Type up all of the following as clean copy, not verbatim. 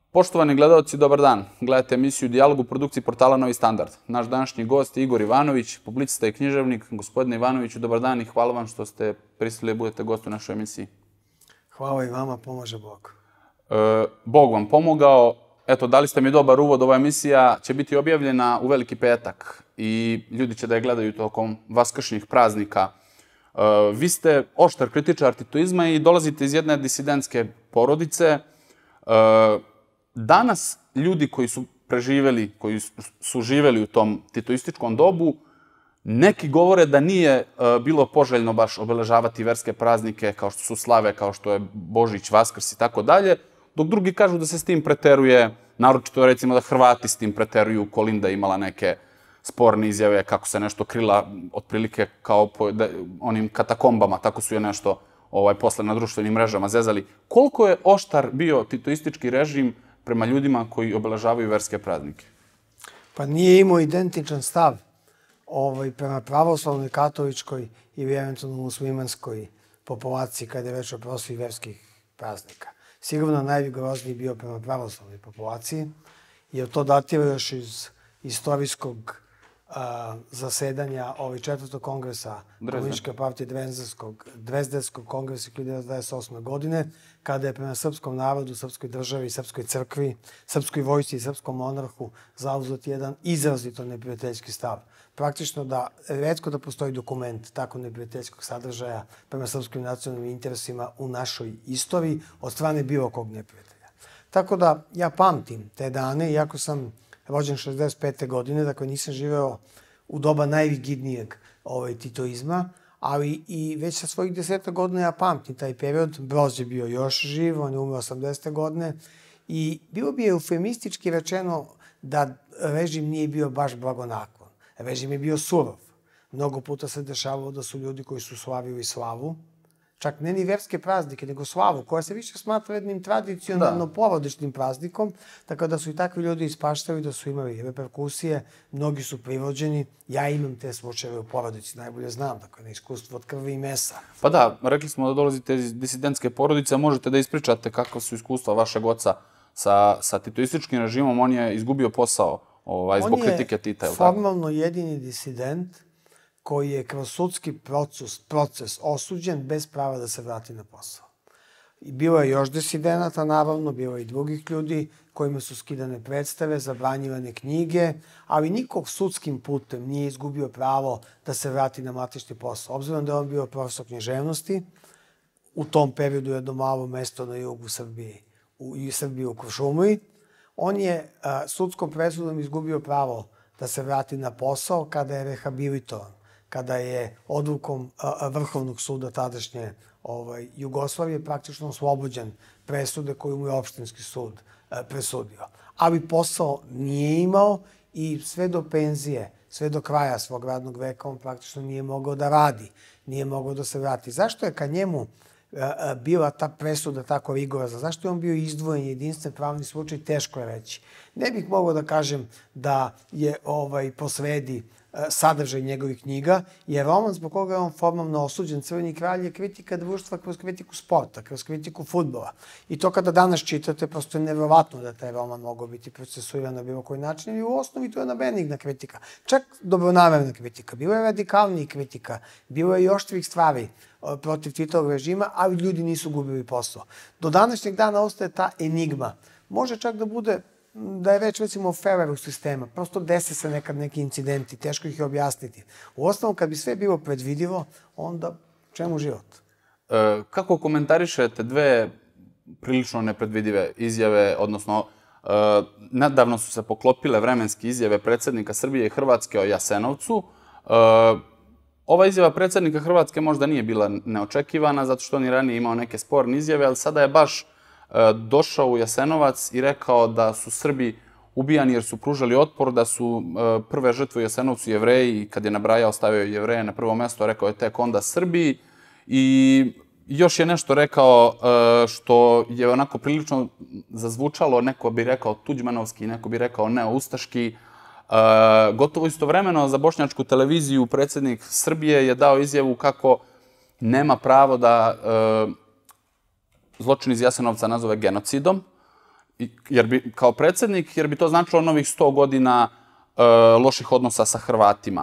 Poštovani gledalci, dobar dan. Gledajte emisiju Dijalog u produkciji portala Novi Standard. Naš današnji gost je Igor Ivanović, publicista i književnik. Gospodine Ivanoviću, dobar dan i hvala vam što ste pristali da budete gost u našoj emisiji. Hvala i vama, pomaže Bog. Bog vam pomogao. Eto, dali ste mi dobar uvod. Ova emisija će biti objavljena u Veliki petak i ljudi će da je gledaju tokom vaskršnjih praznika. Vi ste oštar kritičar titoizma i dolazite iz jedne disidentske porodice. Danas ljudi koji su preživeli, koji su živeli u tom titoističkom dobu, neki govore da nije bilo poželjno baš obeležavati verske praznike kao što su slave, kao što je Božić, Vaskrs i tako dalje, dok drugi kažu da se s tim preteruje, naročito recimo da Hrvati s tim preteruju. Kolinda je imala neke sporne izjave kako se nešto krila otprilike kao po onim katakombama, tako su je nešto posle na društvenim mrežama zezali. Koliko je oštar bio titoistički režim prema ljudima koji obeležavaju verske praznike? Pa nije imao identičan stav prema pravoslavnoj, katoličkoj i eventualno muslimanskoj populaciji kada je reč o proslavi verskih praznika. Sigurno najvigorozniji bio prema pravoslavnoj populaciji, jer to datira još iz istorijskog zasedanja četvrtog kongresa Komunističke partije Dvezdenskog kongresa 1928. godine, kada je prema srpskom narodu, srpskoj državi, srpskoj crkvi, srpskoj vojsci i srpskom monarhu zauzet jedan izrazito neprijateljski stav. Praktično da retko da postoji dokument tako neprijateljskog sadržaja prema srpskim nacionalnim interesima u našoj istoriji od strane bilo kog neprijatelja. Tako da ja pamtim te dane, iako sam rođen 65. godine, dakle nisam živeo u doba najrigidnijeg titoizma, ali i već sa svojih 10 godina ja pamtim taj period. Broz je bio još živ, on je umro 80. godine i bilo bi eufemistički rečeno da režim nije bio baš blagonaklon. Režim je bio surov. Mnogo puta se dešavalo da su ljudi koji su slavili slavu, čak ne ni verske praznike, nego slavu, koja se više smatra jednim tradicionalno porodičnim praznikom, tako da su i takvi ljudi ispaštali, da su imali reperkusije, mnogi su privođeni. Ja imam te slučajeve u porodici, najbolje znam, dakle, na iskustvu od krvi i mesa. Pa da, rekli smo da dolazite iz disidentske porodice, a možete da ispričate kakva su iskustva vašeg oca sa titoističkim režimom. On je izgubio posao zbog kritike Tita, je li tako? On je formalno jedini disident koji je kroz sudski proces osuđen bez prava da se vrati na posao. Bilo je još disidenata, naravno, bilo je i drugih ljudi kojima su skidane predstave, zabranjivane knjige, ali nikog sudskim putem nije izgubio pravo da se vrati na matični posao. Obzirom da je on bio profesor književnosti, u tom periodu je jedno malo mesto na jugu Srbije u Kuršumliji, on je sudskom presudom izgubio pravo da se vrati na posao kada je rehabilitovan, kada je odlukom Vrhovnog suda tadašnje Jugoslavije praktično oslobođen presude koju mu je opštinski sud presudio. Ali posao nije imao i sve do penzije, sve do kraja svog radnog veka on praktično nije mogao da radi, nije mogao da se vrati. Zašto je kad njemu bila ta presuda tako rigorozna? Zašto je on bio izdvojen, jedinstven pravni slučaj? Teško je reći. Ne bih mogao da kažem da je posredi sadržaj njegovih knjiga, jer roman zbog koga je on formalno osuđen, Crveni kralj, je kritika društva kroz kritiku sporta, kroz kritiku fudbala. I to kada danas čitate, prosto je neverovatno da taj roman mogao biti procesuiran na bilo koji način, i u osnovi to je jedna benigna kritika. Čak dobronamerna kritika. Bilo je radikalnijih kritika, bilo je i oštrih stvari protiv Titovog režima, ali ljudi nisu gubili posao. Do današnjeg dana ostaje ta enigma. Može čak da bude da je reč, recimo, o Ferrerovog sistema. Prosto dese se nekad neki incidenti, teško ih je objasniti. U osnovu, kad bi sve bilo predvidivo, onda čemu život? Kako komentarišete dve prilično nepredvidive izjave, odnosno nedavno su se poklopile vremenske izjave predsjednika Srbije i Hrvatske o Jasenovcu. Ova izjava predsjednika Hrvatske možda nije bila neočekivana, zato što on i ranije imao neke sporne izjave, ali sada je baš došao u Jasenovac i rekao da su Srbi ubijani jer su pružali otpor, da su prve žrtve u Jasenovcu Jevreji, i kad je nabrajao, stavio Jevreje na prvo mesto, rekao je tek onda Srbi. I još je nešto rekao što je onako prilično zazvučalo, neko bi rekao tuđmanovski, neko bi rekao neoustaški. Gotovo istovremeno za bošnjačku televiziju predsjednik Srbije je dao izjavu kako nema pravo da zločin iz Jasenovca nazove genocidom kao predsjednik, jer bi to značilo novih 100 godina loših odnosa sa Hrvatima.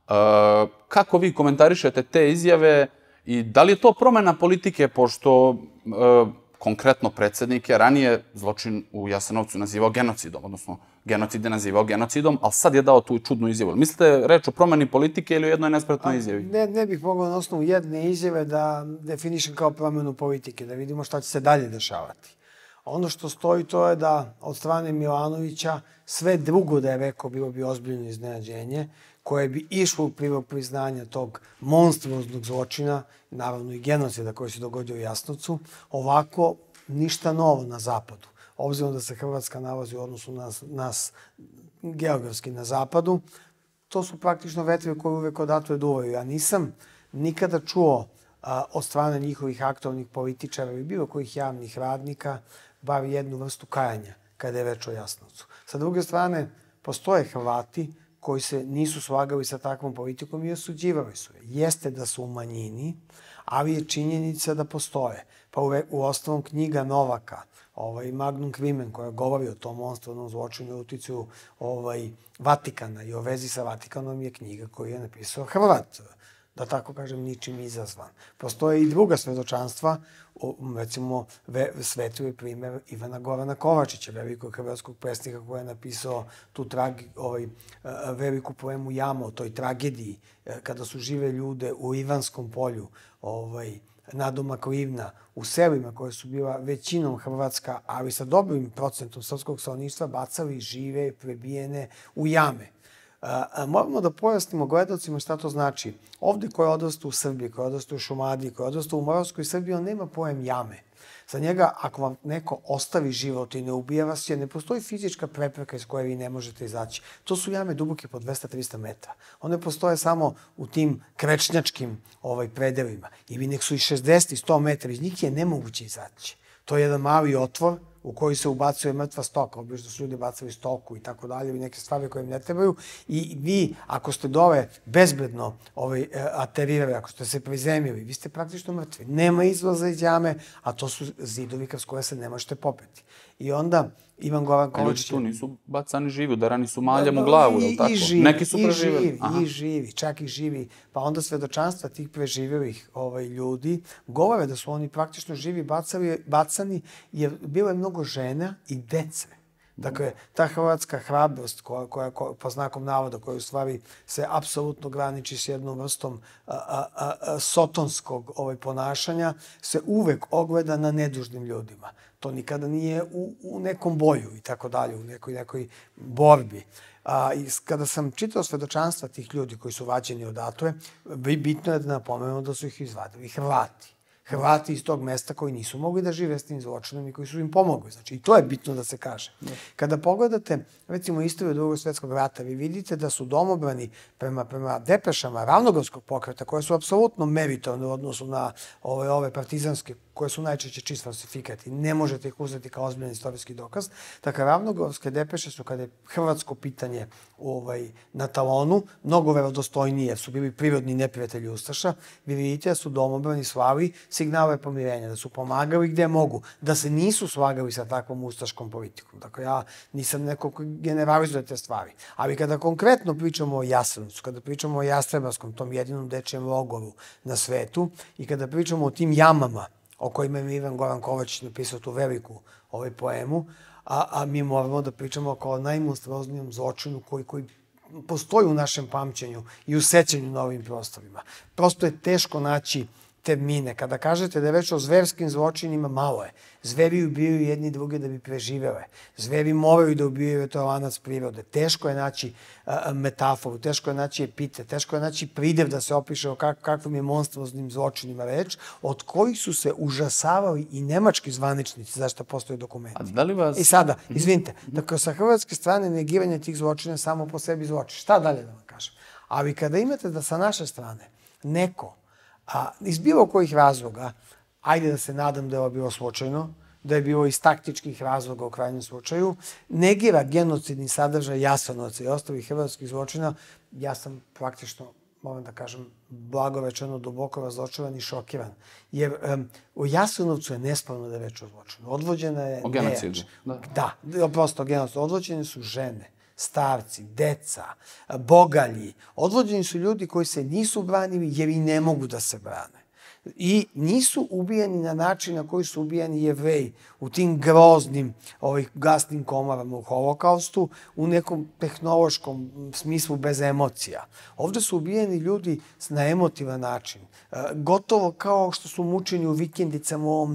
Kako vi komentarišete te izjave i da li je to promjena politike, pošto konkretno predsjednik je ranije zločin u Jasenovcu nazivao genocidom, odnosno genocid je nazivao genocidom, ali sad je dao tu čudnu izjavu. Mislite reč o promjeni politike ili o jednoj nespretnoj izjavi? Ne bih mogao na osnovu jedne izjave da definišem kao promjenu politike, da vidimo šta će se dalje dešavati. Ono što stoji to je da od strane Milanovića sve drugo da je rekao bilo bi ozbiljno iznenađenje, koje bi išlo u prilog priznanja tog monstruoznog zločina, naravno i genocida koji se dogodio u Jasenovcu, ovako ništa novo na zapadu. Obzirom da se Hrvatska nalazi u odnosu nas geografski na zapadu, to su praktično vetrovi koji uvek odatle duvaju. Ja nisam nikada čuo od strane njihovih aktualnih političara ili bilo kojih javnih radnika bar jednu vrstu kajanja kada je reč o Jasenovcu. Sa druge strane, postoje Hrvati koji se nisu slagali sa takvom politikom i osuđivali su je. Jeste da su u manjini, ali je činjenica da postoje. Pa u osnovom knjiga Novaka, Magnum Crimen, koja govori o tom monstruoznom zločinu i uticaju Vatikana i o vezi sa Vatikanom, je knjiga koju je napisao Hrvat, da tako kažem, ničim izazvan. Postoje i druga svedočanstva, recimo svetuje primjer Ivana Gorana Kovačića, velikog hrvatskog pesnika koji je napisao tu veliku poemu Jama o toj tragediji, kada su žive ljude u Ivanskom polju, nadomak Livna, u selima koje su bila većinom hrvatska, ali sa dobrim procentom srpskog stanovništva, bacali žive, prebijene u jame. Moramo da pojasnimo gledalcima šta to znači. Ovde koji odrastu u Srbiji, koji odrastu u Šumadiji, koji odrastu u Moravskoj Srbiji, on nema pojem jame. Za njega, ako vam neko ostavi život i ne ubija vas, jer ne postoji fizička prepreka iz koje vi ne možete izaći. To su jame duboke po 200-300 metara. One postoje samo u tim krečnjačkim predelima. Ili nek su i 60 i 100 metara, iz njih je nemoguće izaći. To je jedan mali otvor u koji se ubacuje mrtva stoka, obično su ljudi bacali stoku i tako dalje, i neke stvari koje im ne trebaju. I vi, ako ste dole bezbedno aterirali, ako ste se prizemili, vi ste praktično mrtvi. Nema izlaza iz jame, a to su zidovi kroz koje se ne možete popeti. I onda Ivan Goran Kovačić... Ljudi tu nisu bacani živi, udarani su maljem u glavu, je li tako? Neki su preživjeli. I živi, čak i živi. Pa onda svedočanstva tih preživjelih ljudi govore da su oni praktično živi bacani, jer bilo je mnogo žena i dece. Dakle, ta hrvatska hrabrost, koja po znakom navoda, koja u stvari se apsolutno graniči s jednom vrstom sotonskog ponašanja, se uvek ogleda na nedužnim ljudima. To nikada nije u nekom boju i tako dalje, u nekoj borbi. Kada sam čitao svedočanstva tih ljudi koji su vađeni odatle, bitno je da napomenemo da su ih izvadili Hrvati. Hrvati iz tog mesta koji nisu mogli da žive s tim zločinom i koji su im pomogli. Znači, i to je bitno da se kaže. Kada pogledate, recimo, istoriju Drugog svjetskog rata, vi vidite da su domobrani prema depešama Ravnogorskog pokreta, koje su apsolutno meritorne u odnosu na ove partizanske, koje su najčešće čist falsifikati. Ne možete ih uzeti kao ozbiljan istorijski dokaz. Dakle, Ravnogorske depeše su, kada je hrvatsko pitanje na talonu, mnogo verodostojnije, jer su bili prirodni neprijatelji Ustaša. Vi vidite da su domobrani slali signale pomirenja, da su pomagali gde mogu, da se nisu slagali sa takvom ustaškom politikom. Dakle, ja nisam neko koji generalizuje te stvari. Ali kada konkretno pričamo o Jasenovcu, kada pričamo o Jastrebarskom, tom jedinom dečijem logoru na svetu, i kada pričamo o tim jamama o kojima je Ivan Goran Kovačić napisao tu veliku poemu, a mi moramo da pričamo kao najmonstruoznijom zločinu koji postoji u našem pamćenju i u sećanju na ovim prostorima. Prosto je teško naći termine. Kada kažete da je već o zverskim zločinima, malo je. Zveri ubijaju jedni druge da bi preživele. Zveri moraju da ubijaju, to je lanac prirode. Teško je naći metaforu, teško je naći epitet, teško je naći pridev da se opiše o kakvim je monstruoznim zločinima reč, od kojih su se užasavali i nemački zvaničnici, zašto postoje dokumenti. I sada, izvinite, dakle, sa hrvatske strane negiranje tih zločina samo po sebi zločin. Šta dalje da vam kažem? Ali kada imate da sa naše strane neko iz bilo kojih razloga, ajde da se nadam da je ovo bilo slučajno, da je bilo iz taktičkih razloga u krajnjem slučaju, negira genocidni sadržaj Jasenovca i ostalih hrvatskih zločina, ja sam praktično moram da kažem, blago rečeno, duboko razočaran i šokiran. Jer u Jasenovcu je nesporno da je reč o zločinu. Odvođena je o genocidu. Da, prosto o genocidu. Odvođene su žene, starci, deca, bogalji. Odvođeni su ljudi koji se nisu branili jer i ne mogu da se brane. I nisu ubijeni na način na koji su ubijani Jevreji u tim groznim gasnim komorama u Holokaustu, u nekom tehnološkom smislu bez emocija. Ovde su ubijeni ljudi na emotivan način. Gotovo kao što su mučeni u vikendicama u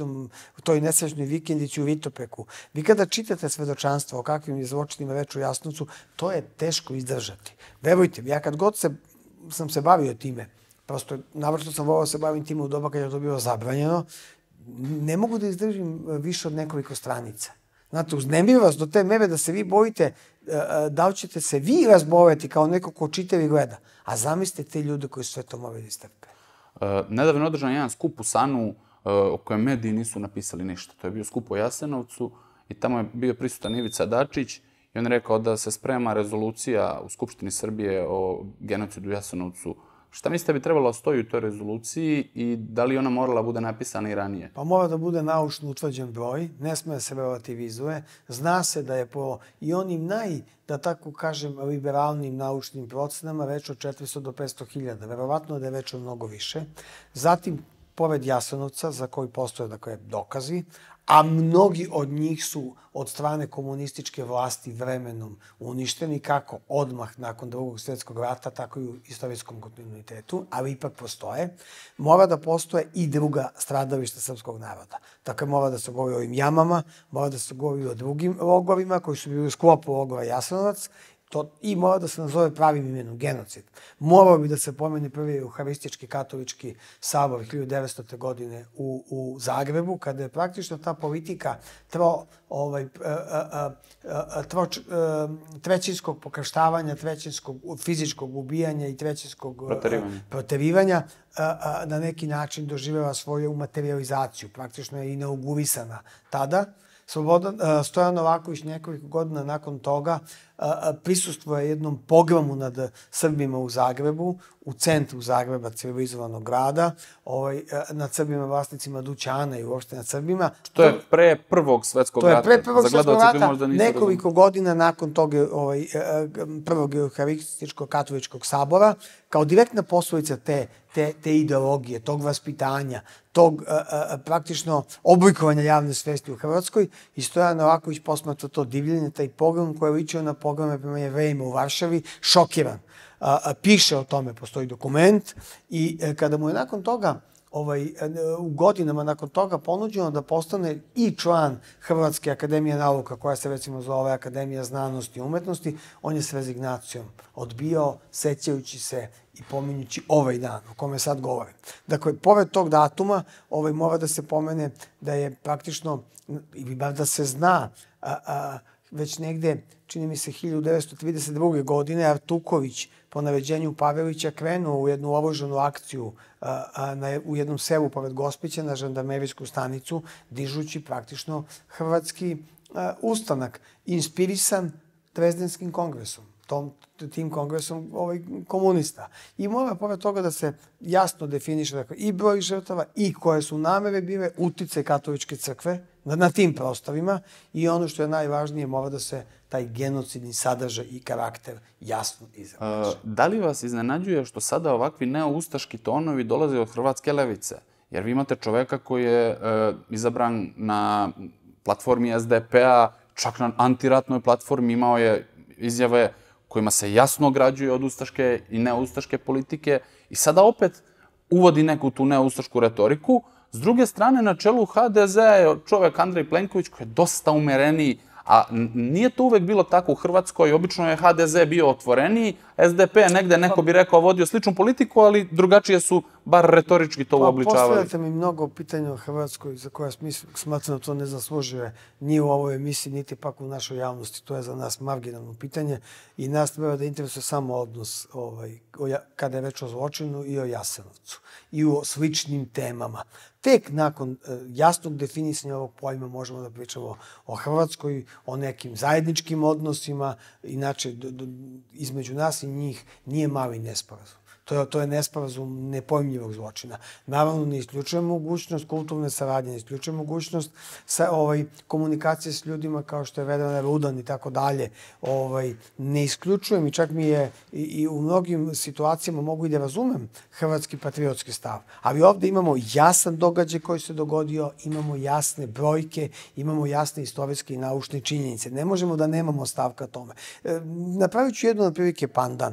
toj nesrećnoj vikendici u Vitopeku. Vi kada čitate svedočanstvo o kakvim je zločinima reč u Jasenovcu, to je teško izdržati. Verujte mi, ja kad god sam se bavio time, prosto, navrlo sam volao se bavim time u doba kad je to bilo zabranjeno, ne mogu da izdržim više od nekoliko stranica. Znate, uznemira vas do te mere da se vi bojite da li ćete se vi razboleti kao neko ko čita i gleda. A zamislite te ljude koji su sve to morali da istrpe. Nedavno je održan jedan skup u Sanu o kojem mediji nisu napisali ništa. To je bio skup o Jasenovcu i tamo je bio prisutan Ivica Dačić i on je rekao da se sprema rezolucija u Skupštini Srbije o genocidu u Jasenovcu. Šta mislite bi trebalo stoji u toj rezoluciji i da li ona morala bude napisana i ranije? Pa mora da bude naučno utvrđen broj, ne sme da se relativizuje. Zna se da je po i onim da tako kažem, liberalnim naučnim procenama reč od 400 do 500 hiljada. Verovatno da je reč od mnogo više. Zatim, pored Jasenovca, za koji postoje dokazi, a mnogi od njih su od strane komunističke vlasti vremenom uništeni, kako odmah nakon Drugog svjetskog rata, tako i u istorijskom kontinuitetu, ali ipak postoje. Mora da postoje i druga stradališta srpskog naroda. Dakle, mora da se govori o ovim jamama, mora da se govori o drugim logorima koji su bili u sklopu logora Jasenovac, i mora da se nazove pravim imenom, genocid. Morao bi da se pomene prvi Euharistički katolički sabor 1900. godine u Zagrebu, kada je praktično ta politika trećinskog pokrštavanja, trećinskog fizičkog ubijanja i trećinskog proterivanja na neki način doživjela svoju materializaciju. Praktično je inaugurisana tada. Stojan Novaković nekoliko godina nakon toga prisustvuje jednom pogromu nad Srbima u Zagrebu, u centru Zagreba, civilizovanog grada, nad Srbima vlasnicima dućana i uopšte nad Srbima. To je pre Prvog svetskog rata. To je pre Prvog svetskog rata, nekoliko godina nakon tog Prvog Euharističkog katoličkog sabora, kao direktna posledica te ideologije, tog vaspitanja, tog praktično oblikovanja javne svesti u Hrvatskoj, i Stojan Novaković posmatra to divljenje, taj pogrom koji je ličio na pogrome prema Jevrejima u Varšavi, šokiran. Piše o tome, postoji dokument, i kada mu je nakon toga, u godinama nakon toga ponuđeno da postane i član Hrvatske akademije nauka, koja se recimo zove Akademija znanosti i umetnosti, on je s rezignacijom odbijao, sećajući se i pominjući ovaj dan o kome sad govorim. Dakle, pored tog datuma, mora da se pomene da je praktično, ili bar da se zna, već negde, čini mi se 1932. godine, Artuković po naređenju Pavelića krenuo u jednu oružanu akciju u jednom selu pored Gospića na žandarmerijsku stanicu, dižući praktično hrvatski ustanak, inspirisan Drezdenskim kongresom, tim kongresom komunista. I mora pored toga da se jasno definiše i broj žrtava i koje su namere bile, uticaj katoličke crkve na tim prostorima, i ono što je najvažnije, mora da se taj genocidni sadržaj i karakter jasno izrazi. Da li vas iznenađuje što sada ovakvi neoustaški tonovi dolaze od hrvatske levice? Jer vi imate čoveka koji je izabran na platformi SDP-a, čak na antiratnoj platformi, imao je izjave kojima se jasno ograđuje od ustaške i neustaške politike, i sada opet uvodi neku tu neustašku retoriku. S druge strane, na čelu HDZ-a je čovek Andrej Plenković, koji je dosta umereniji, a nije to uvek bilo tako u Hrvatskoj. Obično je HDZ bio otvoreniji, SDP je negde, neko bi rekao, vodio sličnu politiku, ali drugačije su, bar retorički, to uobličavali. Postavljate mi mnogo pitanja o Hrvatskoj za koja smatram da to ne zaslužuje ni u ovoj emisiji, niti pak u našoj javnosti. To je za nas marginalno pitanje i nas treba da interesuje samo odnos kada je reč o zločinu i o Jasenovcu i o sličnim temama. Tek nakon jasnog definisanja ovog pojma možemo da pričamo o Hrvatskoj, o nekim zajedničkim odnosima, inače između nas i njih nije mali nesporazum. To je nesporazum nepojmljivog zločina. Naravno, ne isključuje mogućnost kulturne saradnje, ne isključuje mogućnost komunikacije s ljudima kao što je Vedrana Rudan i tako dalje. Ne isključujem i čak mi je i u mnogim situacijama mogu i da razumem hrvatski patriotski stav. Ali ovde imamo jasan događaj koji se dogodio, imamo jasne brojke, imamo jasne istorijske i naučne činjenice. Ne možemo da nemamo stav ka tome. Napravit ću jednu otprilike pandan.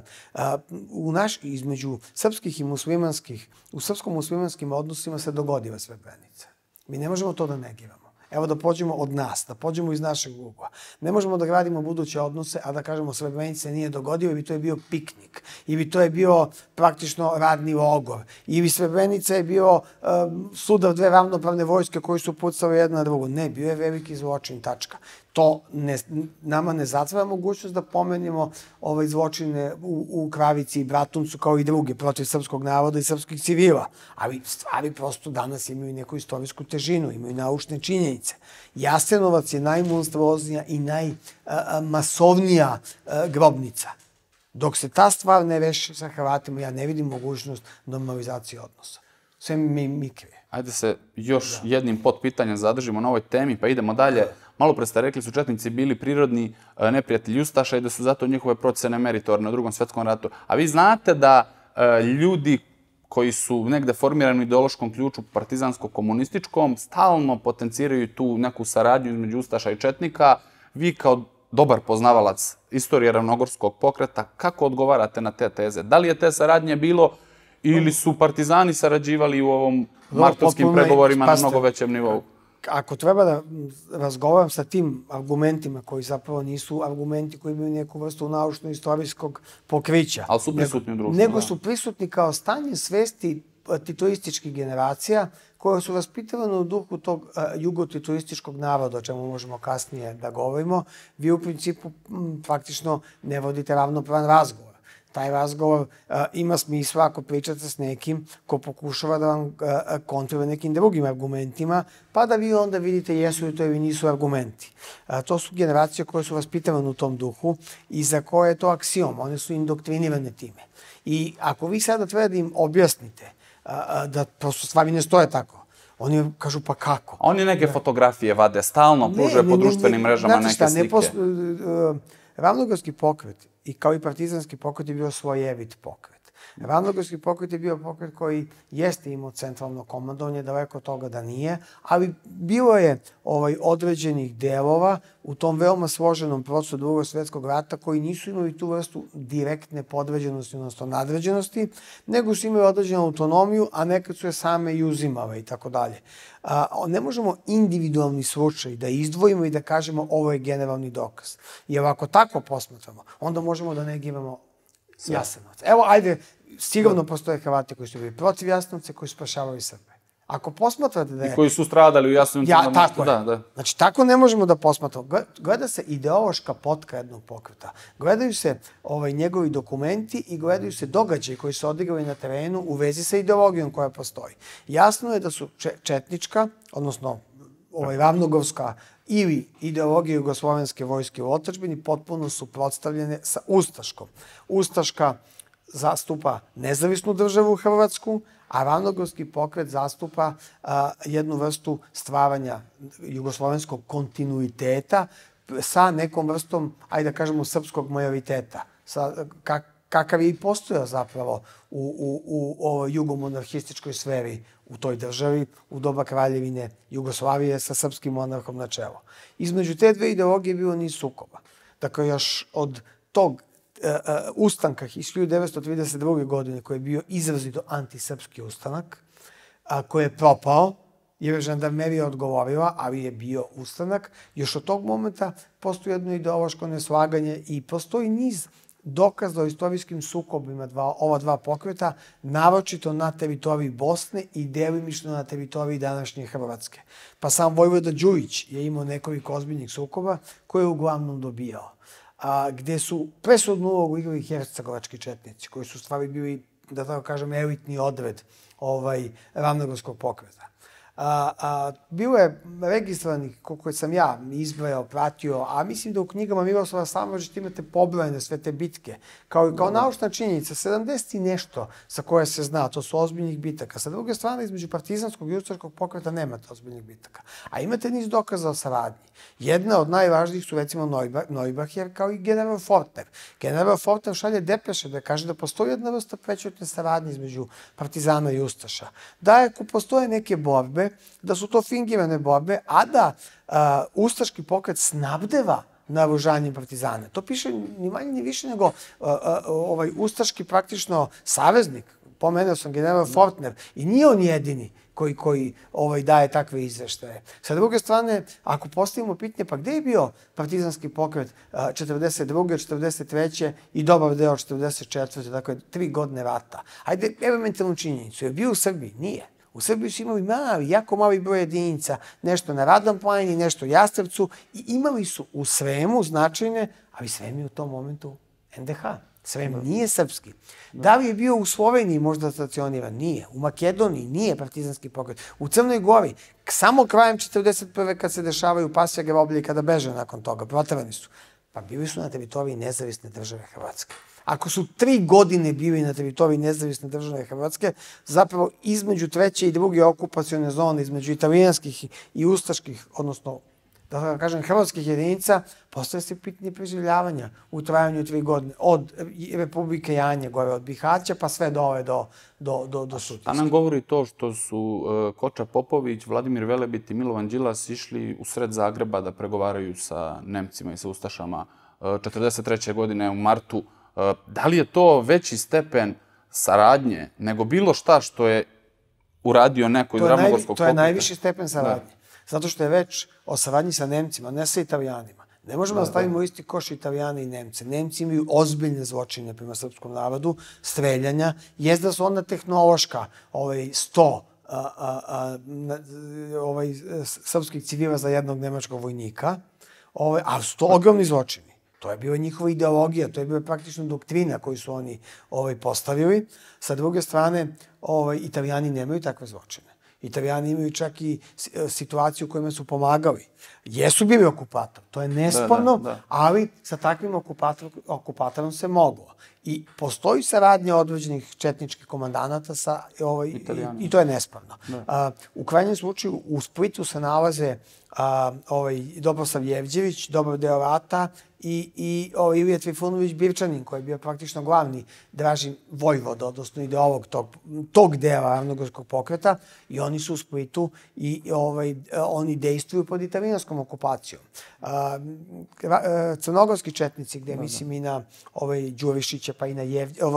Između srpskih i muslimanskih, u srpsko-muslimanskim odnosima se dogodila Srebrenica. Mi ne možemo to da negiramo. Evo da pođemo od nas, da pođemo iz našeg ugla. Ne možemo da gradimo buduće odnose, a da kažemo Srebrenica se nije dogodio, ili to je bio piknik, ili to je bio praktično radni logor, ili Srebrenica je bio sudar dve ravnopravne vojske koji su pucali jedna na drugu. Ne, bio je veliki zločin, tačka. To nama ne zatvara mogućnost da pomenemo zločine u Kravici i Bratuncu kao i druge protiv srpskog naroda i srpskih civila. Ali stvari prosto danas imaju neku istorijsku težinu, imaju naučne činjenice. Jasenovac je najmonstruoznija i najmasovnija grobnica. Dok se ta stvar ne reši sa Hrvatima, ja ne vidim mogućnost normalizacije odnosa. Sve mi krije. Ajde se još jednim potpitanjem zadržimo na ovoj temi, pa idemo dalje. Malo pre ste rekli su četnici bili prirodni neprijatelji ustaša i da su zato njihove procene meritorne u Drugom svjetskom ratu. A vi znate da ljudi koji su negde formirani u ideološkom ključu partizansko-komunističkom stalno potenciraju tu neku saradnju između ustaša i četnika. Vi kao dobar poznavalac istorije ravnogorskog pokreta, kako odgovarate na te teze? Da li je te saradnje bilo ili su partizani sarađivali u ovom martovskim pregovorima na mnogo većem nivou? Ako treba da razgovaram sa tim argumentima koji zapravo nisu argumenti koji imaju neku vrstu naučno-istorijskog pokrića. Ali su prisutni u društvu. Nego su prisutni kao stanje svesti titoističkih generacija koje su vaspitavane u duhu tog jugotitoističkog naroda, o čemu možemo kasnije da govorimo. Vi u principu praktično ne vodite ravnopravan razgovor. Taj razgovor ima smisla ako pričate s nekim ko pokušava da vam kontrira nekim drugim argumentima, pa da vi onda vidite jesu li to ili nisu argumenti. To su generacije koje su vaspitavane u tom duhu i za koje je to aksiom. One su indoktrinirane time. I ako vi sada treba da im objasnite da prosto stvari ne stoje tako, oni kažu pa kako? Oni neke fotografije vade, stalno pružuje po društvenim mrežama neke slike. Ravnogorski pokret i kao i partizanski pokret je bio slojevit pokret. Ravnogorski pokret je bio pokret koji jeste imao centralno komandovanje, daleko od toga da nije, ali bilo je određenih delova u tom veoma složenom procesu Drugog svjetskog rata koji nisu imali tu vrstu direktne podređenosti, odnosno nadređenosti, nego su imali određenu autonomiju, a nekad su je same i uzimale i tako dalje. Ne možemo individualni slučaj da izdvojimo i da kažemo ovo je generalni dokaz. Jer ako tako posmatramo, onda možemo da negiramo Jasenovac. Evo, ajde, sigurno postoje Hrvati koji su bili protiv Jasenovca, koji su spašavali Srbe. Ako posmatrate da je... I koji su stradali u Jasenovcu. Tako je. Znači, tako ne možemo da posmatramo. Gleda se ideološka potka jednog pokreta. Gledaju se njegovi dokumenti i gledaju se događaji koji su odigrali na terenu u vezi sa ideologijom koja postoji. Jasno je da su četnička, odnosno ravnogorska ili ideologija jugoslovenske vojske u otadžbini potpuno suprotstavljene sa ustaškom. Ustaška zastupa nezavisnu državu Hrvatsku, a ravnogorski pokret zastupa jednu vrstu stvaranja jugoslovenskog kontinuiteta sa nekom vrstom, ajde da kažemo, srpskog majoriteta. Kakav je i postojao zapravo u jugomonarhističkoj sferi u toj državi, u doba Kraljevine Jugoslavije sa srpskim monarhom na čelo. Između te dve ideologije je bilo niz sukoba. Dakle, još od tog ustanka iz 1932. godine, koji je bio izrazito antisrpski ustanak, koji je propao, jer je žandarmerija odgovorila, ali je bio ustanak, još od tog momenta postoji jedno ideološko neslaganje i postoji niz dokaza o istorijskim sukobima ova dva pokreta, naročito na teritoriji Bosne i delimično na teritoriji današnje Hrvatske. Pa sam Vojvoda Đurić je imao nekoliko ozbiljnih sukoba koje je uglavnom dobijao. Gde su presudnu ulogu igrali hercegovački četnici, koji su stvari bili, da tako kažem, elitni odred ravnogorskog pokreta. Bilo je registrovanih, koliko sam ja izbrojao, pratio, a mislim da u knjigama Miroslava Samardžića imate pobrojene sve te bitke. Kao naučna činjenica, 70 i nešto sa koje se zna, to su ozbiljnih bitaka. Sa druge strane, između partizanskog i ustaškog pokreta nemate ozbiljnih bitaka. A imate niz dokaza o saradnji. Jedna od najvažnijih su recimo Neubacher kao i general Fortner. General Fortner šalje depeše da kaže da postoji jedna vrsta prećutne saradnje između partizana i ustaša. Da ako postoje neke borbe, da su to fingirane borbe, a da ustaški pokret snabdeva naoružanjem partizana. To piše ni manje ni više nego ustaški praktično saveznik. Pomenuo sam general Fortner i nije on jedini koji daje takve izveštaje. Sa druge strane, ako postavimo pitanje, pa gde je bio partizanski pokret 42. 43. i dobar deo 44. Dakle, 3 godine rata. Hajde, elementarnu činjenicu. Je bio u Srbiji? Nije. U Srbiji su imali jako mali broj jedinica, nešto na Radan planini, nešto u Jastrevcu i imali su u Sremu značajne, ali Srem je u tom momentu NDH. Srem nije srpski. Da li je bio u Sloveniji možda stacioniran? Nije. U Makedoniji nije partizanski pokret. U Crnoj Gori, samo krajem 41. kad se dešavaju pasja groblja i kada beže nakon toga, proterani su. Pa bili su na teritoriji nezavisne države Hrvatske. Ako su 3 godine bili na teritoriji nezavisne države Hrvatske, zapravo između treće i druge okupacione zone, između italijanskih i ustaških, odnosno, da kažem, hrvatskih jedinica, postoje se pitanje preživljavanja u trajanju 3 godine. Od Republike Janje, gore od Bihaća, pa sve dole do Sutjeska. A nam govori to što su Koča Popović, Vladimir Velebit i Milovan Đilas išli u sred Zagreba da pregovaraju sa Nemcima i sa ustašama 43. godine u martu. Da li je to veći stepen saradnje nego bilo šta što je uradio neko iz Ravnogorskog pokreta? To je najviši stepen saradnje. Zato što je već o saradnji sa Nemcima, ne sa Italijanima. Ne možemo da stavimo u isti koš Italijane i Nemce. Nemci imaju ozbiljne zločine prema srpskom narodu, streljanja. Jest da su onda tehnološka 100 srpskih civila za jednog nemačkog vojnika, ali su to ogromni zločini. To je bila njihova ideologija, to je bila praktično doktrina koju su oni postavili. Sa druge strane, Italijani nemaju takve zločine. Italijani imaju čak i situaciju u kojima su pomagali. Jesu bili okupator, to je nesporno, ali sa takvim okupatorom se moglo. I postoji saradnja određenih četničkih komandanata i to je nesporno. U krajnjem slučaju, u Splitu se nalaze Dobrosav Jevđević, dobar deo rata, i Ilija Trifunović Birčanin, koji je bio praktično glavni Dražin vojvoda, odnosno ideolog tog dela Ravnogorskog pokreta, i oni su u Splitu i oni dejstvuju pod italijanskom okupacijom. Crnogorski četnici, gde mislim i na Đurišića, pa i na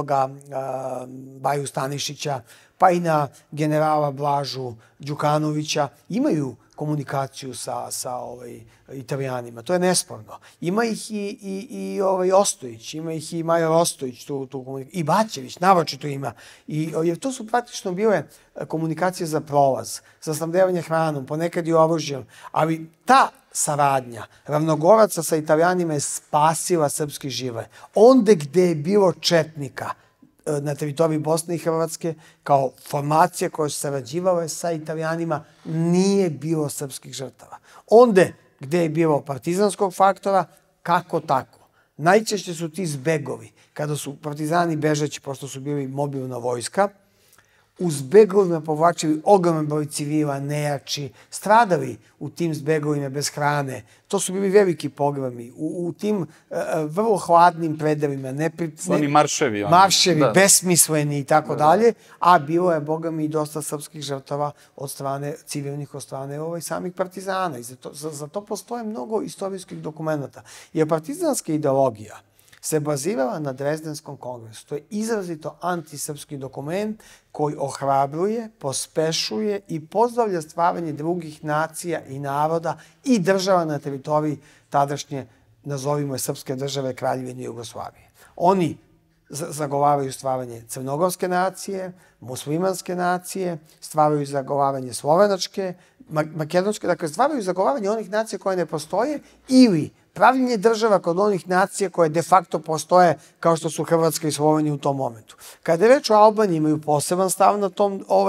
Baju Stanišića, pa i na generala Blažu Đukanovića, imaju komunikaciju sa Italijanima. To je nesporno. Ima ih i Ostojić, ima ih i Major Ostojić, i Baćević, naročito ima. Jer to su praktično bile komunikacije za prolaz, za snabdevanje hranom, ponekad i oružjem, ali ta saradnja Ravnogoraca sa Italijanima je spasila srpski život. Onde gde je bilo četnika na teritoriji Bosne i Hrvatske, kao formacija koja su sarađivale sa Italijanima, nije bilo srpskih žrtava. Onde gde je bilo partizanskog faktora, kako tako. Najčešće su ti zbegovi, kada su partizani bežeći, pošto su bili mobilna vojska, u zbegovima povlačili ogroman broj civila, nejači, stradali u tim zbegovima bez hrane. To su bili veliki pogromi. U tim vrlo hladnim predelima. Oni marševi. Marševi, besmisleni i tako dalje. A bilo je, boga mi, i dosta srpskih žrtava od strane civilnih, od strane samih partizana. I za to postoje mnogo istorijskih dokumenta. Jer partizanska ideologija se bazirala na Drezdenskom kongresu. To je izrazito antisrpski dokument koji ohrabruje, pospešuje i pozdravlja stvaranje drugih nacija i naroda i država na teritoriji tadašnje, nazovimo je, srpske države Kraljevine Jugoslavije. Oni zagovaraju stvaranje crnogorske nacije, muslimanske nacije, stvaraju zagovaranje slovenačke, makedonske, dakle stvaraju zagovaranje onih nacija koje ne postoje ili pravljenje država kod onih nacija koje de facto postoje, kao što su Hrvatska i Slovenija u tom momentu. Kada je reč o Albaniji, imaju poseban stav na tom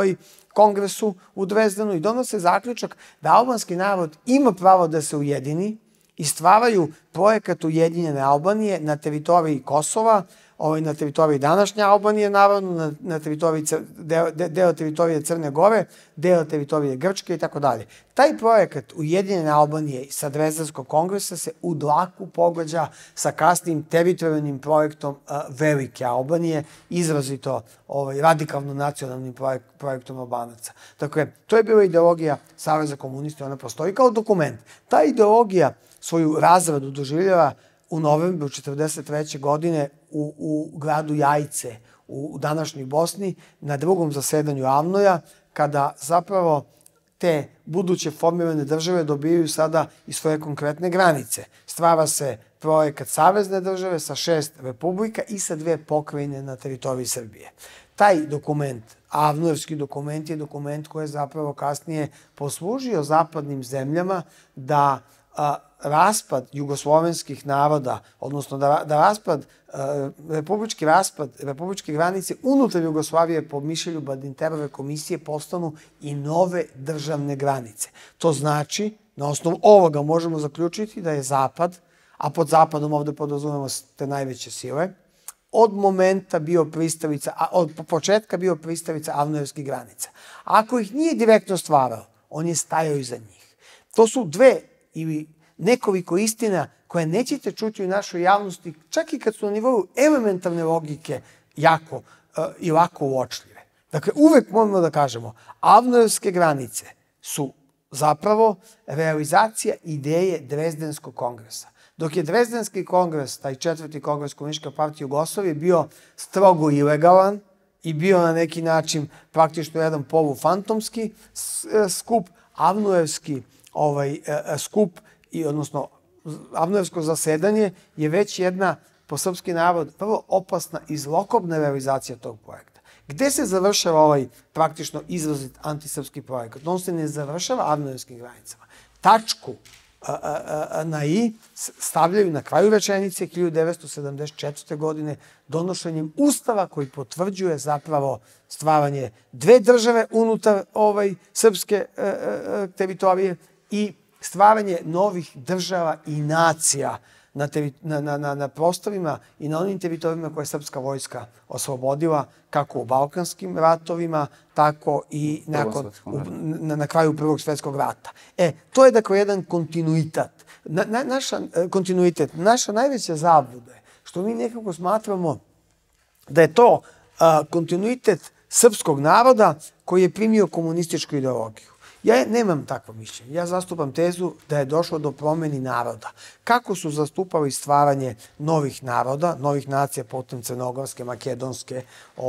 kongresu u Dresdenu i donose zaključak da albanski narod ima pravo da se ujedini i stvaraju projekat Ujedinjene Albanije na teritoriji Kosova, na teritoriji današnje Albanije, naravno, na teritoriji, deo teritorije Crne Gore, deo teritorije Grčke i tako dalje. Taj projekat Ujedinjene Albanije sa Drezdenskog kongresa se u dlaku pogađa sa kasnim teritorijalnim projektom Velike Albanije, izrazito radikalno nacionalnim projektom Albanaca. Dakle, to je bila ideologija Saveza komunista, ona postoji kao dokument. Ta ideologija svoju razradu doživljava u novembru 1943. godine u gradu Jajce, u današnjoj Bosni, na drugom zasedanju AVNOJ-a, kada zapravo te buduće formirane države dobijaju sada i svoje konkretne granice. Stvara se projekat savezne države sa 6 republika i sa 2 pokrajine na teritoriji Srbije. Taj dokument, AVNOJ-evski dokument, je dokument koji je zapravo kasnije poslužio zapadnim zemljama da raspad jugoslovenskih naroda, odnosno da republičke granice unutar Jugoslavije po mišljenju Badinterove komisije postanu i nove državne granice. To znači, na osnovu ovoga možemo zaključiti da je Zapad, a pod Zapadom ovde podrazumemo te najveće sile, od momenta bio pristalica, od početka bio pristalica AVNOJ-evskih granica. Ako ih nije direktno stvarao, on je stajao iza njih. To su dve ili nekoliko istina koje nećete čuti u našoj javnosti, čak i kad su na nivou elementarne logike jako i lako uočljive. Dakle, uvek moramo da kažemo, AVNOJ-evske granice su zapravo realizacija ideje Drezdenskog kongresa. Dok je Drezdenski kongres, taj 4. kongres Komunističke partije Jugoslavije, bio strogo ilegalan i bio na neki način praktično jedan polufantomski skup, AVNOJ-evski skup, odnosno AVNOJ-evsko zasedanje je već jedna, po srpski narod, vrlo opasna i zlokobna realizacija tog projekta. Gde se završava ovaj praktično izrazit antisrpski projekat? On se ne završava AVNOJ-evskim granicama. Tačku na i stavljaju na kraju rečenice 1974. godine donošenjem Ustava koji potvrđuje zapravo stvaranje 2 države unutar srpske teritorije i stvaranje novih država i nacija na prostorima i na onim teritorijima koje je srpska vojska oslobodila, kako u Balkanskim ratovima, tako i na kraju Prvog svjetskog rata. To je dakle jedan kontinuitet. Naša najveća zabluda je što mi nekako smatramo da je to kontinuitet srpskog naroda koji je primio komunističku ideologiju. Ja nemam takvo mišljenje. Ja zastupam tezu da je došlo do promeni naroda. Kako su zastupali stvaranje novih naroda, novih nacija putem Crnogorske, Makedonske,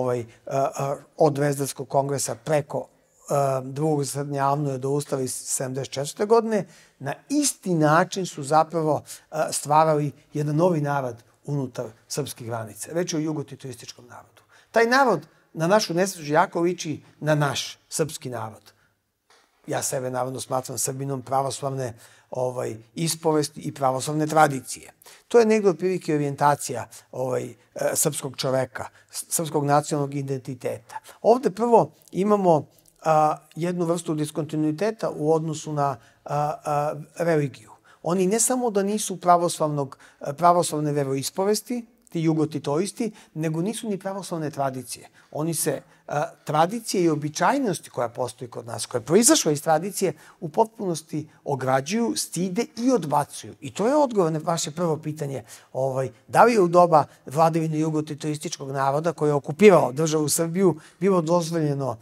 od Drezdenskog kongresa preko drugog zasedanja AVNOJ-a do Ustava iz 1974. godine, na isti način su zapravo stvarali jedan novi narod unutar srpskih granica. Reč je o jugotitoističkom narodu. Taj narod, na našu nesreću, jako liči na naš srpski narod. Ja sebe, naravno, smatram Srbinom pravoslavne ispovesti i pravoslavne tradicije. To je negdje otprilike orijentacija srpskog čoveka, srpskog nacionalnog identiteta. Ovde prvo imamo jednu vrstu diskontinuiteta u odnosu na religiju. Oni ne samo da nisu pravoslavne veroispovesti, ti jugotitoisti, nego nisu ni pravoslavne tradicije. Oni se tradicije i običajnosti koja postoji kod nas, koja je proizašla iz tradicije, u potpunosti ograđuju, stide i odbacuju. I to je odgovor na vaše prvo pitanje. Da li je u doba vladavine jugotitoističkog naroda koji je okupirao državu Srbiju bilo dozvoljeno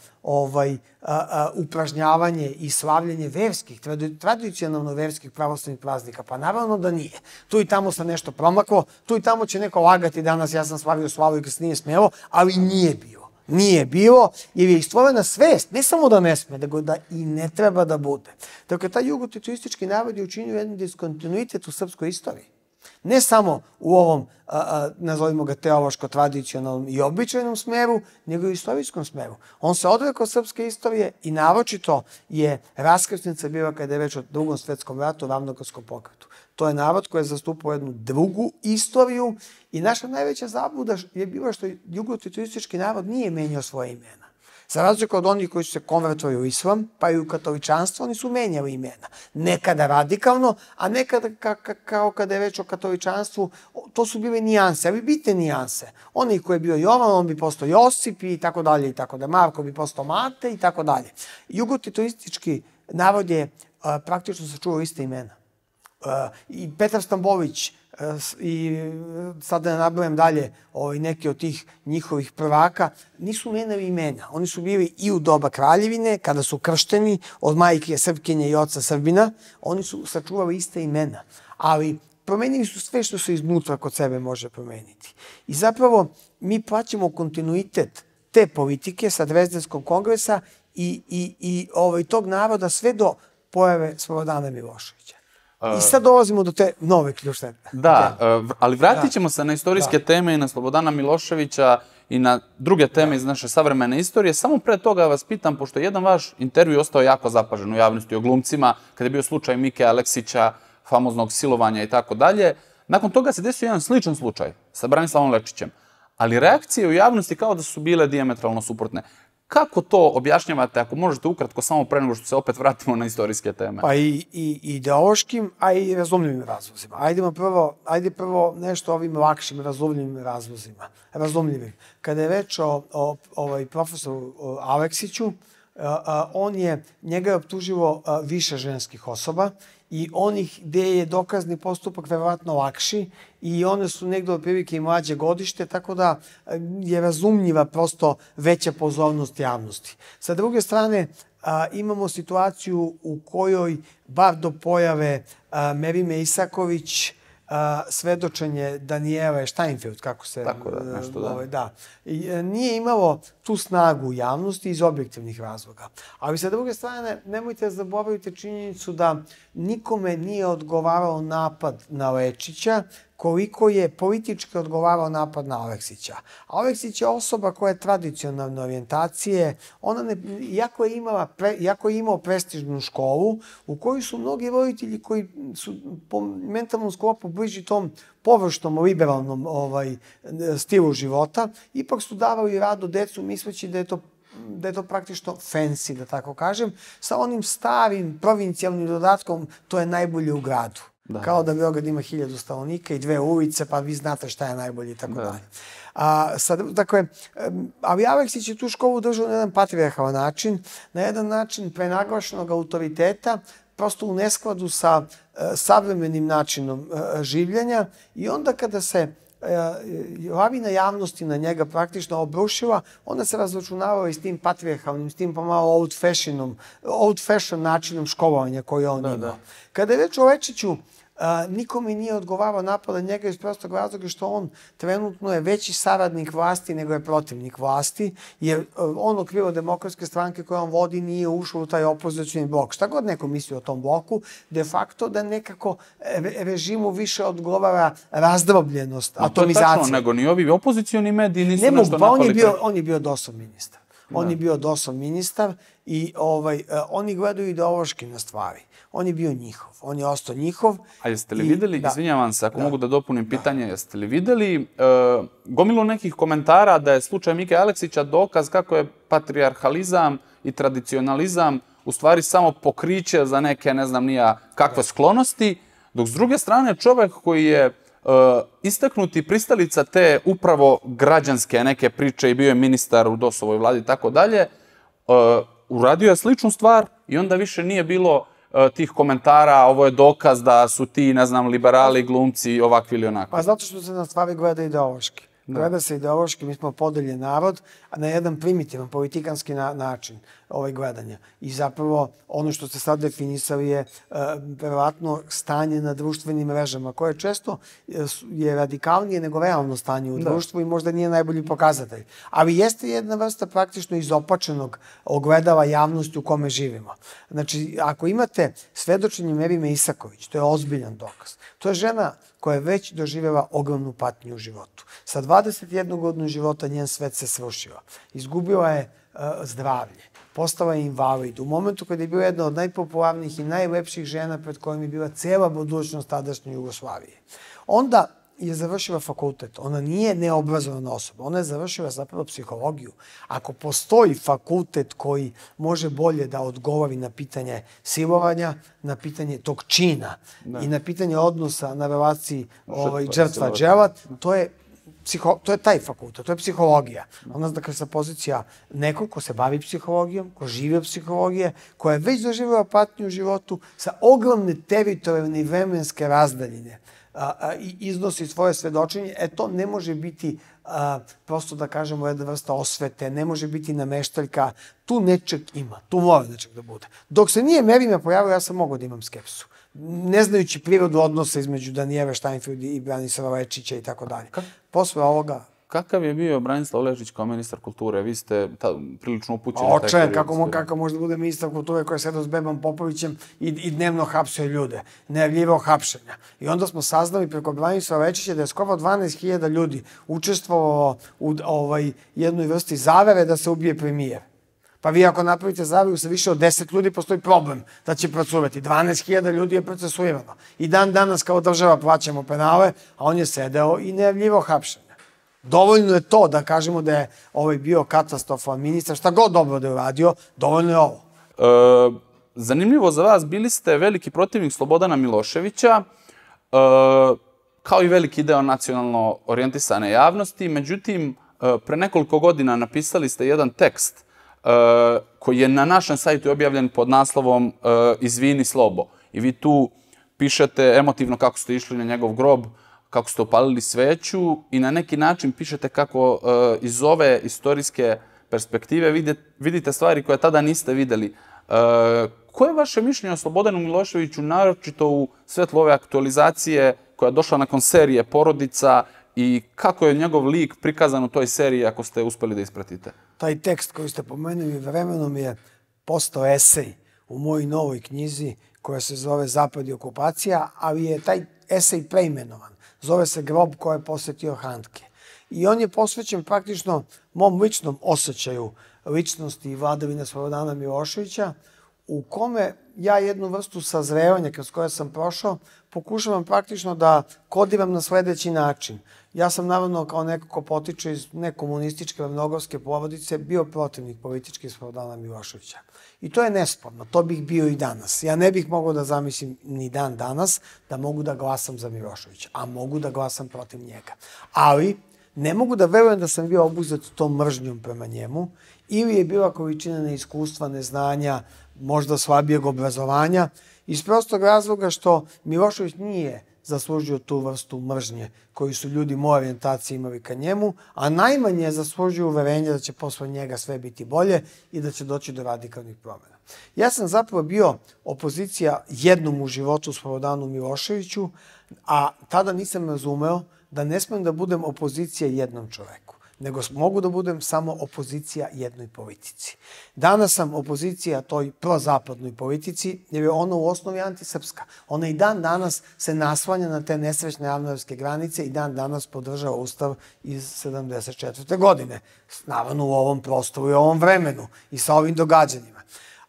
upražnjavanje i slavljanje verskih, tradicionalno verskih pravoslavnih praznika? Pa naravno da nije. Tu i tamo se nešto promaklo, tu i tamo će neko lagati danas ja sam slavio slavu i kad se nije smelo, ali nije bilo. Nije bilo, jer je istvorena svest, ne samo da ne sme, nego da i ne treba da bude. Dakle, taj jugotitoistički narod je učinio jedan diskontinuitet u srpskoj istoriji. Ne samo u ovom, nazovimo ga teološko-tradicionalnom i običajnom smeru, nego i u istorijskom smeru. On se odrekao srpske istorije i naročito je raskrsnica bila kada je reč o Drugom svetskom ratu, ravnogorskom pokretu. To je narod koji je zastupao jednu drugu istoriju i naša najveća zabluda je bila što jugotitoistički narod nije menjao svoje imena. Za razliku od onih koji su se konvertovali u islam, pa i u katoličanstvo, oni su menjali imena. Nekada radikalno, a nekada kao kada je reč o katoličanstvu, to su bile nijanse, ali bitne nijanse. Oni koji je bio Jovan, on bi postao Josip i tako dalje, i tako da Marko bi postao Mate i tako dalje. Jugotitonistički narod je praktično sačuvao iste imena. I Petar Stambolić, i sad da ne nabrajam dalje neki od tih njihovih prvaka, nisu menjali imena. Oni su bili i u doba kraljevine, kada su kršteni od majke Srpkinje i oca Srbina, oni su sačuvali iste imena. Ali promenili su sve što se iznutra kod sebe može promeniti. I zapravo mi plaćamo kontinuitet te politike sa Drezdenskog kongresa i tog naroda sve do pojave Slobodana Miloševića. I sad dolazimo do te nove ključne. Da, ali vratit ćemo se na istorijske teme i na Slobodana Miloševića i na druge teme iz naše savremene istorije. Samo pre toga vas pitam, pošto je jedan vaš intervju ostao jako zapažen u javnosti o glumcima, kada je bio slučaj Mike Aleksića, famoznog silovanja i tako dalje. Nakon toga se desio jedan sličan slučaj sa Branislavom Lečićem. Ali reakcije u javnosti kao da su bile dijametralno suprotne. Kako to objašnjavate, ako možete ukratko, samo pre nego što se opet vratimo na istorijske teme? Pa i ideološkim, a i razumljivim razlozima. Ajde prvo nešto o ovim lakšim, razumljivim razlozima. Razumljivim. Kada je reč o profesoru Aleksiću, njega je optuživo više ženskih osoba i onih gde je dokazni postupak verovatno lakši i one su negde otprilike i mlađe godište, tako da je razumljiva prosto veća pozornost javnosti. Sa druge strane, imamo situaciju u kojoj, bar do pojave Merime Isaković, svedočenje Danijele Steinfeld, kako se... Tako da, nešto da. Nije imalo tu snagu u javnosti iz objektivnih razloga. Ali sa druge strane, nemojte zaboraviti činjenicu da nikome nije odgovarao napad na Lečića, koliko je politički odgovarao napad na Aleksića. Aleksić je osoba koja je tradicionalne orijentacije, iako je imao prestižnu školu, u kojoj su mnogi roditelji koji su po mentalnom sklopu bliži tom površnom, liberalnom stilu života, ipak su davali rado decu misleći da je to praktično fancy, da tako kažem, sa onim starim provincijalnim dodatkom, to je najbolje u gradu. Kao da Beograd ima 1000 stanovnika i 2 ulice, pa vi znate šta je najbolje i tako dalje. Dakle, ali Aleksić je tu školu držao na jedan patrijarhalan način, na jedan način prenaglašenog autoriteta, prosto u neskladu sa savremenim načinom življenja i onda kada se lavina javnosti na njega praktično obrušila, onda se razračunavao i s tim patrijarhalnim, s tim pomalo old fashion načinom školovanja koji on imao. Kada je reč o Lečiću, nikome nije odgovarao napad na njega iz prostog razloga što on trenutno je veći saradnik vlasti nego je protivnik vlasti, jer on okviro Demokratske stranke koje on vodi nije ušao u taj opozicioni blok. Šta god neko misli o tom bloku, de facto da nekako režimu više odgovara razdrobljenost, atomizacija. To je tačno, nego ni ovi opozicioni mediji nisu nešto napali. On je bio DOS-ov ministar. On je bio DOS-ov ministar i oni gledaju ideološki na stvari. On je bio njihov, on je ostao njihov. A jeste li videli, izvinjavam se, ako mogu da dopunim pitanje, jeste li videli gomilu nekih komentara da je slučaj Mike Aleksića dokaz kako je patrijarhalizam i tradicionalizam u stvari samo pokriće za neke, ne znam nija kakve sklonosti, dok s druge strane čovek koji je istaknuti pristalica te upravo građanske neke priče i bio je ministar u DOS-ovoj vladi i tako dalje, uradio je sličnu stvar i onda više nije bilo tih komentara, ovo je dokaz da su ti, ne znam, liberali, glumci, ovakvi ili onakvi. Pa zato što se na stvari gleda ideološki. Gleda se ideološki, mi smo podeljen narod, na jedan primitivan, politikanski način gledanja. I zapravo ono što ste sad definisali je verovatno stanje na društvenim mrežama, koje često je radikalnije nego realno stanje u društvu i možda nije najbolji pokazatelj. Ali jeste jedna vrsta praktično izopačenog ogledala javnosti u kome živimo. Znači, ako imate svedočenje Merime Isaković, to je ozbiljan dokaz. To je žena koja je već doživjela ogromnu patnju u životu. Sa 21 godinu života njen svet se srušio. Izgubila je zdravlje. Postala je invalid. U momentu kada je bila jedna od najpopularnijih i najlepših žena pred kojim je bila cela budućnost tadašnje Jugoslavije. Onda je završila fakultet. Ona nije neobrazovana osoba. Ona je završila zapravo psihologiju. Ako postoji fakultet koji može bolje da odgovori na pitanje silovanja, na pitanje tog čina i na pitanje odnosa na relaciji žrtva-dželat, to je taj fakultet, to je psihologija. Ona, dakle, sa pozicija nekog ko se bavi psihologijom, ko živi od psihologije, koja je već doživjela patnju u životu, sa ogromne teritorijalne i vremenske razdaljine i iznosi svoje svedočenje, to ne može biti prosto, da kažemo, jedna vrsta osvete, ne može biti nameštaljka, tu nečeg ima, tu mora nečeg da bude. Dok se nije Merima pojavio, ja sam mogao da imam skepsu. Ne znajući prirodu odnosa između Danijele Štajnfeld i Branislava Lečića i tako dalje. Posle ovoga... Kakav je bio Branislav Lečić kao ministar kulture? Vi ste prilično upućeni. Očajan, kako može da bude ministar kulture koji je sedao s Bebom Popovićem i dnevno hapsio ljude, najavljivao hapšenja. I onda smo saznali preko Branislava Lečića da je skoro 12.000 ljudi učestvovalo u jednoj vrsti zavere da se ubije premijer. Pa vi ako napravite zaveru sa više od 10 ljudi, postoji problem da će procurati. 12.000 ljudi je procesuirano. I dan danas kao država plaćamo penale, a on je sedeo i najavljivao hapšenja. Dovoljno je to da kažemo da je bio katastrofan ministar, šta god dobro da je uradio, dovoljno je ovo. Zanimljivo za vas, bili ste veliki protivnik Slobodana Miloševića, kao i veliki deo nacionalno orijentisane javnosti. Međutim, pre nekoliko godina napisali ste jedan tekst koji je na našem sajtu objavljen pod naslovom Izvini Slobo. I vi tu pišete emotivno kako ste išli na njegov grob, kako ste upalili sveću i na neki način pišete kako iz ove istorijske perspektive vidite stvari koje tada niste videli. Koje je vaše mišljenje o Slobodanu Miloševiću, naročito u svetlu ove aktualizacije koja je došla nakon serije Porodica i kako je njegov lik prikazan u toj seriji ako ste uspeli da ispratite? Taj tekst koji ste pomenuli vremenom je postao esej u mojoj novoj knjizi koja se zove Zapad i okupacija, ali je taj esej preimenovan. Zove se Grob koji je posetio Handke. I on je posvećen praktično mom ličnom osjećaju ličnosti i vladavine Slobodana Miloševića, u kome ja jednu vrstu sazrevanja kroz koje sam prošao, pokušavam praktično da kodiram na sledeći način. Ja sam naravno kao neko ko potiče iz nekomunističke ravnogovske porodice bio protivnik politički Slobodana Miloševića. I to je nesporno, to bih bio i danas. Ja ne bih mogao da zamislim ni dan danas da mogu da glasam za Miloševića, a mogu da glasam protiv njega. Ali ne mogu da verujem da sam bio obuzet tom mržnjom prema njemu ili je bila količina neiskustva, neznanja, možda slabijeg obrazovanja, iz prostog razloga što Milošević nije zaslužio tu vrstu mržnje koju su ljudi moje orijentacije imali ka njemu, a najmanje je zaslužio uverenje da će posle njega sve biti bolje i da će doći do radikalnih promjena. Ja sam zapravo bio opozicija jednom u životu Slobodanu Miloševiću, a tada nisam razumeo da ne smem da budem opozicija jednom čoveku, nego mogu da budem samo opozicija jednoj politici. Danas sam opozicija toj prozapadnoj politici, jer je ona u osnovi antisrpska. Ona i dan danas se naslanja na te nesrećne avnojevske granice i dan danas podržava Ustav iz 74. godine. Naravno u ovom prostoru i ovom vremenu i sa ovim događanjima.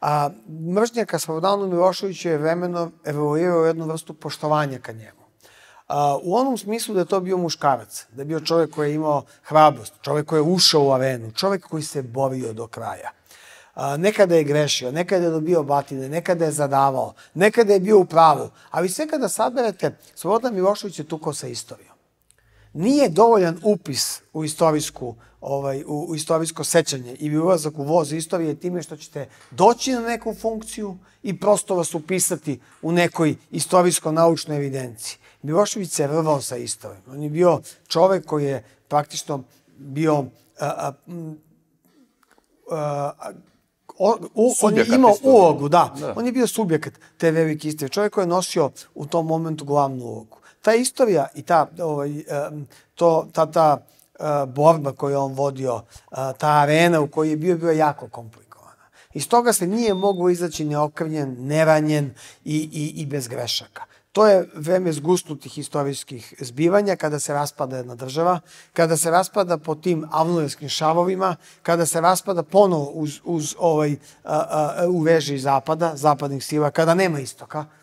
Mržnja ka Slobodanu Miloševiću je vremeno evoluirao jednu vrstu poštovanja ka njemu. U onom smislu da je to bio muškarac, da je bio čovjek koji je imao hrabrost, čovjek koji je ušao u arenu, čovjek koji se borio do kraja. Nekada je grešio, nekada je dobio batine, nekada je zadavao, nekada je bio u pravu, ali sve kada saberete, Slobodan Milošević je tukao sa istorijom. Nije dovoljan upis u istorijsko sećanje ili ulazak u voz istorije time što ćete doći na neku funkciju i prosto vas upisati u nekoj istorijsko-naučnoj evidenciji. Milošević se rvao sa istorijom. On je bio čovek koji je praktično bio... On je imao ulogu, da. On je bio subjekat te velike istorije. Čovjek koji je nosio u tom momentu glavnu ulogu. Ta istorija i ta borba koju je on vodio, ta arena u kojoj je bio jako komplikovana. Iz toga se nije moglo izaći neokrnjen, neranjen i bez grešaka. To je vreme zgusnutih istorijskih zbivanja, kada se raspada jedna država, kada se raspada po tim avnojevskim šavovima, kada se raspada ponovo u režiji zapada, zapadnih sila, kada nema istoka,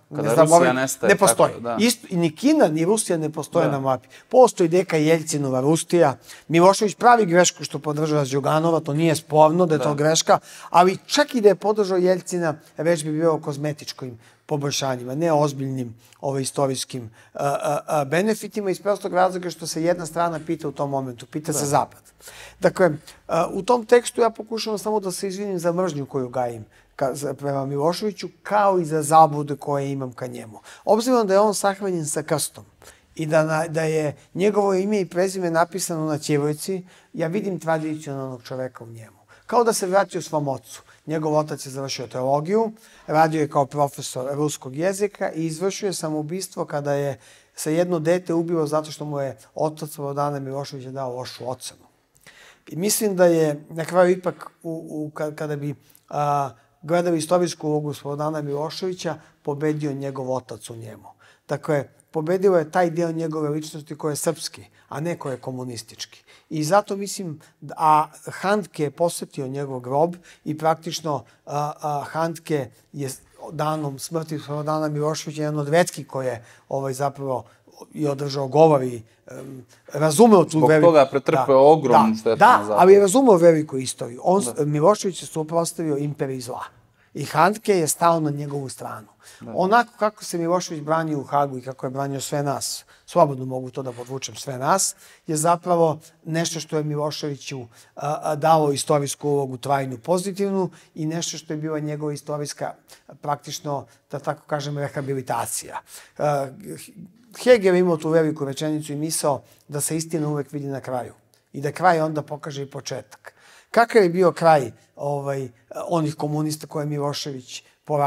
Kada Rusija nestaje. Ne postoji. Ni Kina, ni Rusija ne postoje na mapi. Postoji neka Jeljcinova Rusija. Milošević pravi grešku što podržava Đuganova, to nije sporno da je to greška, ali čak i da je podržao Jeljcina, već bi bio o kozmetičkim poboljšanjima, ne ozbiljnim istorijskim benefitima, iz prostog razloga što se jedna strana pita u tom momentu, pita se Zapad. Dakle, u tom tekstu ja pokušavam samo da se izvinim za mržnju koju gajim prema Miloševiću, kao i za zablude koje imam ka njemu. Obzirom da je on sahranjen sa krstom i da je njegovo ime i prezime napisano na ćirilici, ja vidim tradicionalnog čoveka u njemu. Kao da se vratio svom ocu. Njegov otac je završio teologiju, radio je kao profesor ruskog jezika i izvršio je samoubistvo kada je sa jedno dete ubilo zato što mu je otac Slobodana Miloševića dao lošu ocenu. I mislim da je na kraju ipak, kada bi gledali istorijsku ulogu Slobodana Miloševića, pobedio njegov otac u njemu. Dakle, pobedio je taj deo njegove ličnosti koji je srpski, a ne koji je komunistički. I zato mislim, a Handke je posetio njegov grob i praktično Handke je danom smrti Slobodana Miloševića jedan od retkih koji je zapravo i održao govor i razumeo tu veliku... Zbog toga pretrpeo ogromnu štetu na Zapadu. Da, ali je razumeo veliku istoriju. Milošević je suprotstavio imperiji zla. I Handke je stao na njegovu stranu. Onako kako se Milošević branio u Hagu i kako je branio sve nas, slobodno mogu to da podvučem, sve nas, je zapravo nešto što je Miloševiću dalo istorijsku ulogu trajnu pozitivnu i nešto što je bila njegova istorijska, praktično, da tako kažem, rehabilitacija. Hegel je imao tu veliku rečenicu i misao da se istina uvek vidi na kraju i da kraj onda pokaže i početak. Kakav je bio kraj onih komunista koje je Milošević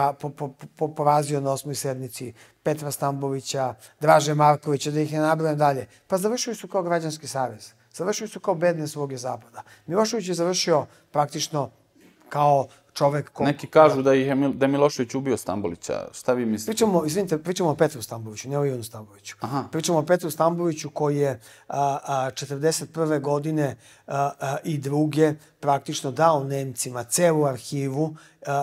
porazio na 8. sednici, Petra Stambovića, Draže Markovića, da ih ne nabrajam dalje? Pa završili su kao građanski savez. Završili su kao bedne sluge Zapada. Milošević je završio praktično kao čovek... Neki kažu da je Milošević ubio Stambolića. Šta vi mislite? Pričamo o Petru Stamboviću, ne o Ivanu Stamboviću. Pričamo o Petru Stamboviću koji je 1941. godine i druge praktično dao Nemcima celu arhivu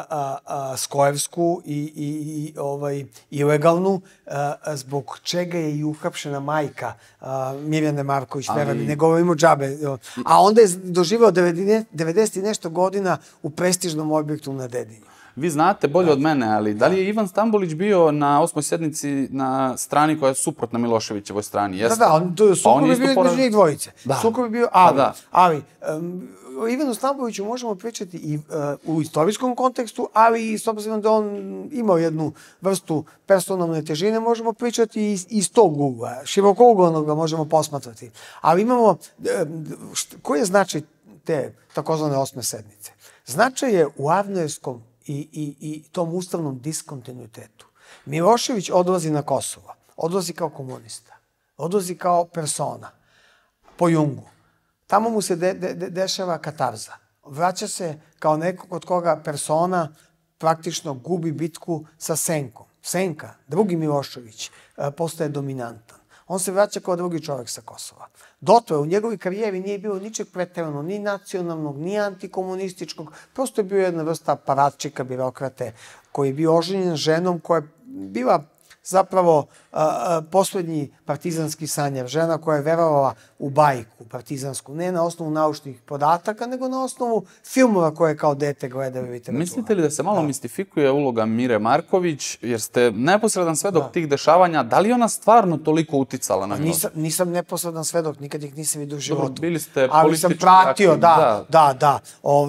skojevsku i ilegalnu, zbog čega je i uhapšena majka Mirjane Marković, ne govorimo džabe. A onda je doživao 90 i nešto godina u prestižnom objektu na Dedinju. Vi znate bolje od mene, ali da li je Ivan Stambolić bio na 8. sednici na strani koja je suprotna Miloševićevoj strani? Da, sukob je bio između njih dvojice. Sukob je bio, ali o Ivanu Stamboviću možemo pričati i u istorijskom kontekstu, ali i s obzirom da on imao jednu vrstu personalne težine, možemo pričati iz tog ugla, širokouglog ga možemo posmatrati. Ali imamo, koji je značaj te takozvane 8. sednice? Značaj je u Avnojevskom i tom ustavnom diskontinuitetu. Milošević odlazi na Kosovo, odlazi kao komunista, odlazi kao persona, po Jungu. Tamo mu se dešava katarza. Vraća se kao neko kod koga persona praktično gubi bitku sa Senkom. Senka, drugi Milošević, postaje dominantan. On se vraća kao drugi čovek sa Kosova. Dotle, u njegovoj karijeri nije bilo ničeg preterano, ni nacionalnog, ni antikomunističkog. Prosto je bio jedna vrsta aparatčika, birokrate, koji je bio oženjen ženom koja je bila zapravo poslednji partizanski sanjar. Žena koja je verovala u bajku partizansku, ne na osnovu naučnih podataka, nego na osnovu filmova koje je kao dete gledao i literatura. Mislite li da se malo mistifikuje uloga Mire Marković, jer ste neposredan svedok tih dešavanja, da li ona stvarno toliko uticala na nju? Nisam neposredan svedok, nikad ih nisam vidio u životu. Dobro, bili ste ali sam pratio, da.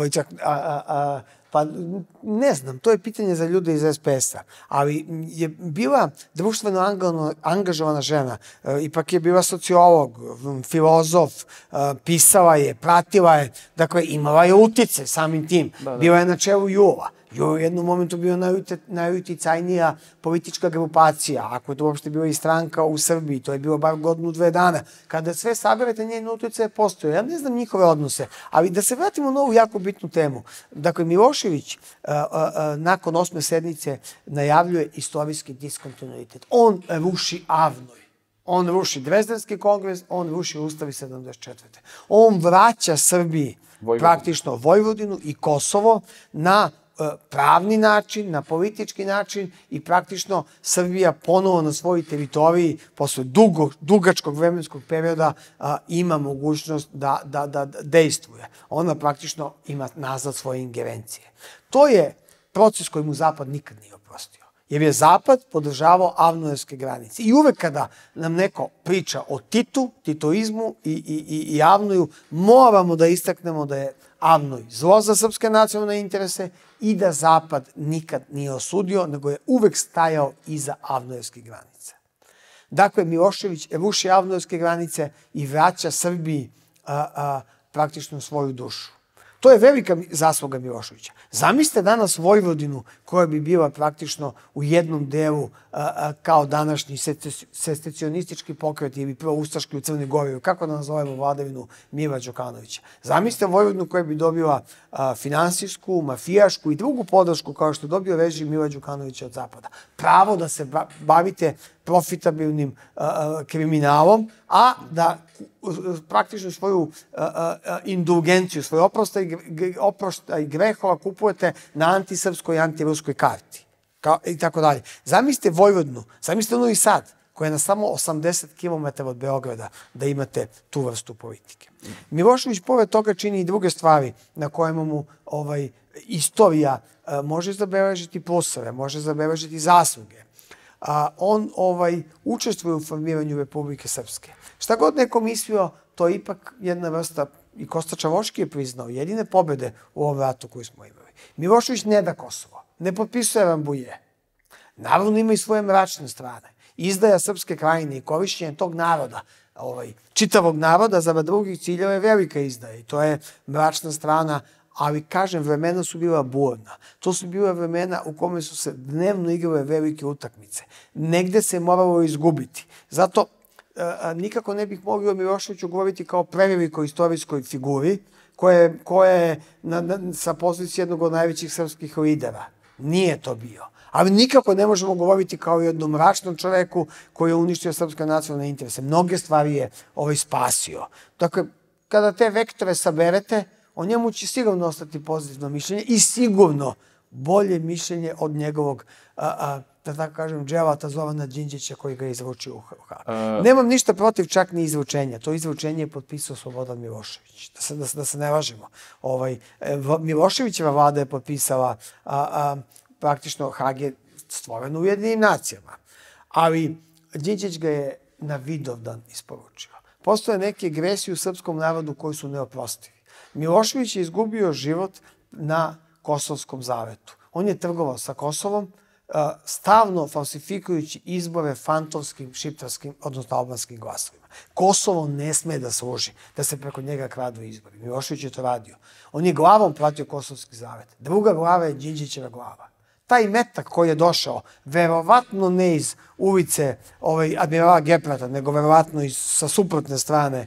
Pa ne znam, to je pitanje za ljude iz SPS-a, ali je bila društveno angažovana žena, ipak je bila sociolog, filozof, pisala je, pratila je, dakle imala je utice samim tim, bila je na čelu JUL-a. JUL u jednom momentu bio najuticajnija politička grupacija, ako je to uopšte bila i stranka u Srbiji, to je bilo bar godinu, 2 dana. Kada sve saberete, njene utice postoje. Ja ne znam njihove odnose, ali da se vratimo na ovu jako bitnu temu. Dakle, Milošević nakon 8. sednice najavljuje istorijski diskontinuitet. On ruši Avnoj. On ruši Drezdenski kongres, on ruši Ustav iz 74. On vraća Srbiji praktično Vojvodinu i Kosovo na pravni način, na politički način i praktično Srbija ponovo na svojoj teritoriji posle dugačkog vremenskog perioda ima mogućnost da dejstvuje. Ona praktično ima nazad svoje ingerencije. To je proces koji mu Zapad nikad nije oprostio. Jer je Zapad podržavao avnojevske granice. I uvek kada nam neko priča o Titu, titoizmu i Avnoju, moramo da istaknemo da je Avnoj zlo za srpske nacionalne interese i da Zapad nikad nije osudio, nego je uvek stajao iza avnojevskih granica. Dakle, Milošević ruši avnojevske granice i vraća Srbiji praktično svoju dušu. To je velika zasluga Miloševića. Zamislite danas Vojvodinu koja bi bila praktično u jednom delu kao današnji secesionistički pokret ili proustaški u Crnoj Gori, kako da nazovemo vladavinu Mila Đukanovića. Zamislite Vojvodinu koja bi dobila finansijsku, mafijašku i drugu podršku kao što je dobio režim Mila Đukanovića od Zapada. Pravo da se bavite profitabilnim kriminalom, a da praktično svoju indulgenciju, svoj oproštaj grehova kupujete na antisrpskoj i antiruskoj karti. I tako dalje. Zamislite Vojvodinu, zamislite ono i sad, koja je na samo 80 km od Beograda, da imate tu vrstu politike. Milošević pored toga čini i druge stvari na kojima mu istorija može zabeležiti pluseve, može zabeležiti zasluge. On učestvuje u formiranju Republike Srpske. Šta god neko mislio, to je ipak jedna vrsta, i Kosta Čavoški je priznao, jedine pobede u ovom ratu koju smo imali. Milošević ne da Kosovo, ne potpisuje Rambuje. Naravno ima i svoje mračne strane. Izdaja Srpske krajine i korišćenje tog naroda, čitavog naroda za drugih ciljeva je velika izdaja i to je mračna strana, ali, kažem, vremena su bila burna. To su bila vremena u kome su se dnevno igrale velike utakmice. Negde se moralo izgubiti. Zato nikako ne bih mogao Miloševiću govoriti kao prevelikoj istorijskoj figuri koja je sa pozicije jednog od najvećih srpskih lidera. Nije to bio. Ali nikako ne možemo govoriti kao jednom mračnom čoveku koji je uništio srpske nacionalne interese. Mnoge stvari je spasio. Dakle, kada te vektore saberete, o njemu će sigurno ostati pozitivno mišljenje i sigurno bolje mišljenje od njegovog, da tako kažem, dželata Zorana Đinđića koji ga je izručio u Hag. Nemam ništa protiv čak ni izručenja. To izručenje je potpisao Slobodan Milošević. Da se ne lažemo. Miloševićeva vlada je potpisala praktično Hag je stvoren u Ujedinjenim nacijama. Ali Đinđić ga je na Vidovdan isporučio. Postoje neke gresi u srpskom narodu koji su neoprostivi. Milošević je izgubio život na Kosovskom zavetu. On je trgovao sa Kosovom, stavno falsifikujući izbore fantomskim, šiptarskim, odnosno albanskim glasovima. Kosovo ne sme da služi, da se preko njega kradu izbori. Milošević je to radio. On je glavom pratio Kosovski zavet. Druga glava je Đinđićeva glava. Taj metak koji je došao, verovatno ne iz ulice admirala Geprata, nego verovatno sa suprotne strane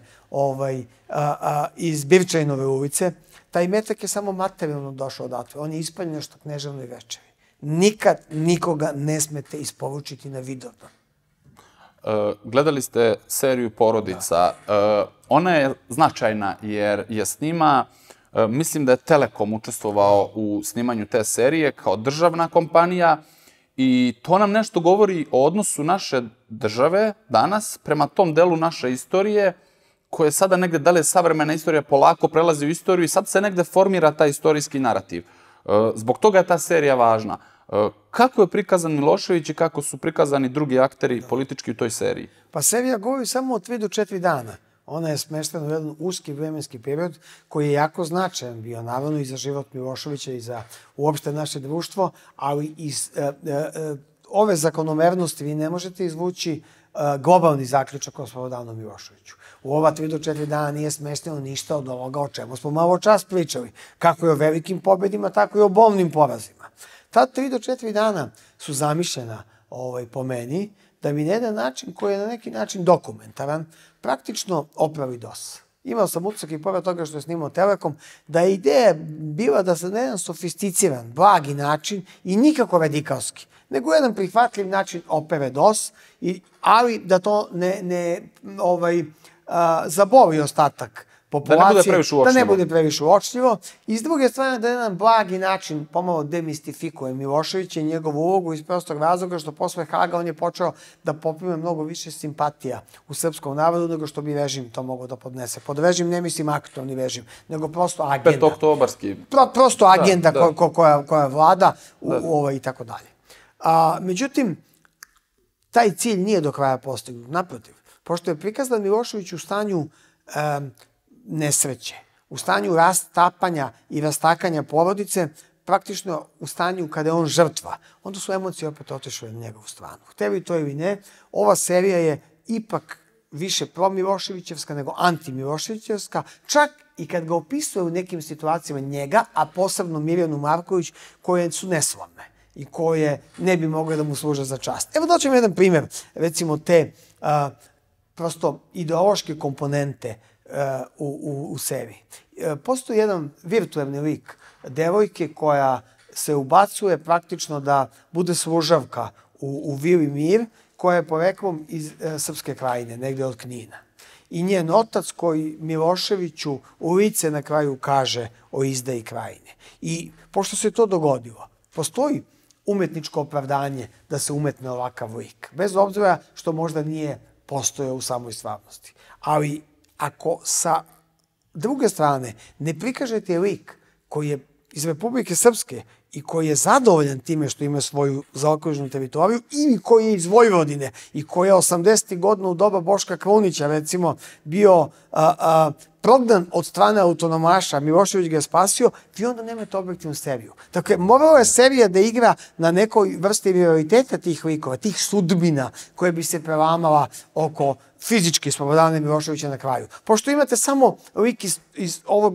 iz Birčajnove ulice, taj metak je samo materijalno došao odatle. On je ispaljen nešto Kneževnoj večeri. Nikad nikoga ne smete isporučiti na Vidovdan. Gledali ste seriju Porodica. Ona je značajna jer je snima, mislim da je Telekom učestvovao u snimanju te serije kao državna kompanija i to nam nešto govori o odnosu naše države danas prema tom delu naše istorije koje sada negde, da li je savremena istorija, polako prelazi u istoriju i sad se negde formira taj istorijski narativ. Zbog toga je ta serija važna. Kako je prikazan Milošević i kako su prikazani drugi akteri politički u toj seriji? Pa serija govori samo od 3 do 4 dana. Ona je smeštena u jedan uski vremenski period koji je jako značajan bio, naravno i za život Miloševića i za uopšte naše društvo, ali iz ove zakonomernosti vi ne možete izvući globalni zaključak o Slobodanu Miloševiću. U ova 3 do 4 dana nije smešteno ništa od ovoga o čemu smo malo čas pričali. Kako je o velikim pobedima, tako i o bolnim porazima. Ta 3 do 4 dana su zamišljena po meni da mi na jedan način koji je na neki način dokumentaran praktično opravi DOS. Imao sam utisak i pored toga što je snimao Telekom, da je ideja bila da se na jedan sofisticiran, blagi način i nikako radikalski, nego jedan prihvatljiv način opere DOS, ali da to ne zaboli ostatak populacije, da ne bude previše uočljivo. I s druge strane da na jedan blagi način pomalo demistifikuje Miloševića i njegovu ulogu iz prostog razloga što posle Haga on je počeo da poprime mnogo više simpatija u srpskom narodu nego što bi režim to mogao da podnese. Pod režim ne mislim aktualni režim, nego prosto agenda. Petooktobarski. Prosto agenda koja vlada i tako dalje. Međutim, taj cilj nije do kraja postignut. Naprotiv, pošto je prikazan Milošević u stanju nesreće, u stanju rastapanja i rastakanja porodice, praktično u stanju kada je on žrtva, onda su emocije opet otišle na njegovu stranu. Hteli to ili ne, ova serija je ipak više pro-Miloševićevska nego anti-Miloševićevska, čak i kad ga opisuje u nekim situacijama njega, a posebno Mirjanu Marković, koje su neslavne i koje ne bi mogle da mu služe za čast. Evo daćem jedan primjer, recimo te prosto ideološke komponente u seriji. Postoji jedan virtualni lik devojke koja se ubacuje praktično da bude služavka u Vili Mir, koja je poreklom iz Srpske Krajine, negde od Knina. I njen otac koji Miloševiću u lice na kraju kaže o izdaji Krajine. I pošto se to dogodilo, postoji umetničko opravdanje da se umetne ovakav lik, bez obzira što možda nije postojao u samoj stvarnosti. Ali ako sa druge strane ne prikažete lik koji je iz Republike Srpske i koji je zadovoljan time što ima svoju zaokruženu teritoriju ili koji je iz Vojvodine i koji je 80. godina u doba Boška Krunića recimo bio prognan od strane autonomaša, Milošević ga je spasio, vi onda nemate objektivnu seriju. Dakle, morala je serija da igra na nekoj vrsti prioriteta tih likova, tih sudbina koje bi se prelamala oko fizički Slobodana Miloševića na kraju. Pošto imate samo lik iz ovog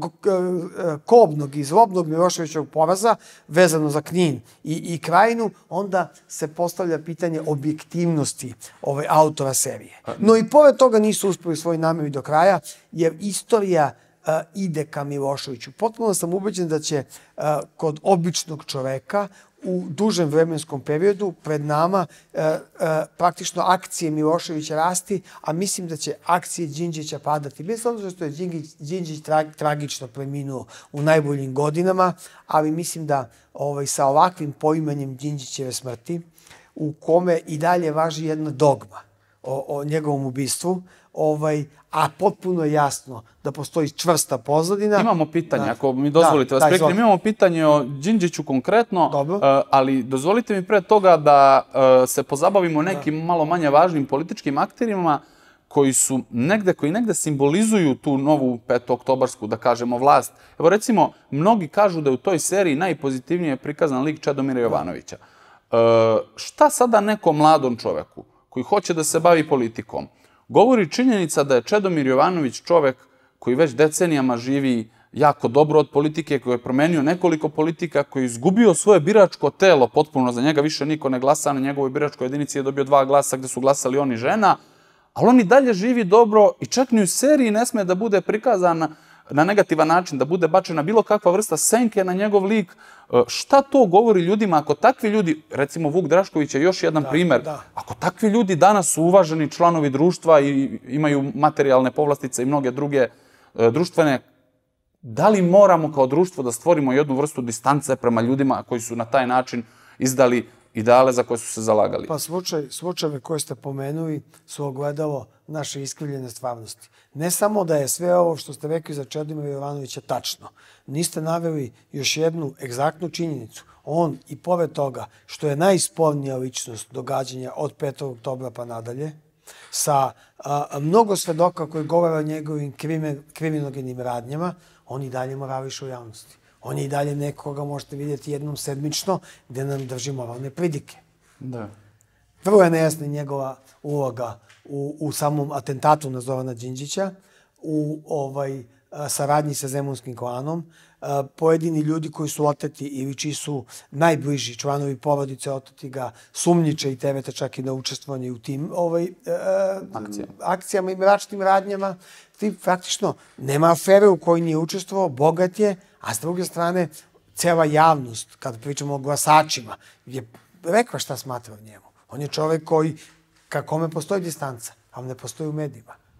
kobnog i zlobnog Miloševićevog poraza, vezano za Knin i Krajinu, onda se postavlja pitanje objektivnosti autora serije. No i pored toga nisu uspeli svoj nameri do kraja, jer istorija ide ka Miloševiću. Potpuno sam ubeđen da će kod običnog čoveka u dužem vremenskom periodu pred nama praktično akcije Miloševića rasti, a mislim da će akcije Đinđića padati. Bez obzira što je Đinđić tragično preminuo u najboljim godinama, ali mislim da sa ovakvim poimanjem Đinđićeve smrti, u kome i dalje važi jedna dogma o njegovom ubistvu, a potpuno je jasno da postoji čvrsta pozadina. Imamo pitanje, ako mi dozvolite vas prekinem, imamo pitanje o Đinđiću konkretno, ali dozvolite mi pre toga da se pozabavimo nekim malo manje važnim političkim akterima koji negde simbolizuju tu novu petooktobarsku, da kažemo, vlast. Evo recimo, mnogi kažu da je u toj seriji najpozitivnije prikazan lik Čedomira Jovanovića. Šta sada nekom mladom čoveku koji hoće da se bavi politikom govori činjenica da je Čedomir Jovanović čovek koji već decenijama živi jako dobro od politike, koji je promenio nekoliko politika, koji je izgubio svoje biračko telo potpuno, za njega više niko ne glasa, na njegovoj biračkoj jedinici je dobio 2 glasa gde su glasali on i žena, ali on i dalje živi dobro i čak ni u seriji ne sme da bude prikazan na negativan način, da bude bačena bilo kakva vrsta senke na njegov lik. Šta to govori ljudima ako takvi ljudi, recimo Vuk Drašković je još jedan primer, ako takvi ljudi danas su uvaženi članovi društva i imaju materijalne povlastice i mnoge druge društvene, da li moramo kao društvo da stvorimo jednu vrstu distance prema ljudima koji su na taj način izdali ideale za koje su se zalagali? Pa slučajeve koje ste pomenuli su ogledalo naše iskrivljene stvarnosti. Ne samo da je sve ovo što ste rekli za Čedomira Jovanovića tačno. Niste naveli još jednu egzaktnu činjenicu. On i pored toga što je najspornija ličnost događanja od 5. oktobra pa nadalje, sa mnogo svedoka koji govore o njegovim kriminogenim radnjama, on i dalje morališe u javnosti. On je i dalje nekoga možete vidjeti jednom sedmično gde nam drži moralne pridike. Vrlo je nejasna njegova uloga u samom atentatu na Zorana Đinđića, u saradnji sa Zemunskim klanom. Pojedini ljudi koji su oteti ili čiji su najbliži članovi porodice oteti ga sumnjiče i terete čak i na učestvovanje u tim akcijama i mračnim radnjama. Ti praktično nema afere u kojoj nije učestvovao, bogat je, a s druge strane cela javnost, kada pričamo o glasačima, je rekla šta smatra o njemu. On je čovek koji, ka kome postoji distanca, ali ne postoji u medijima.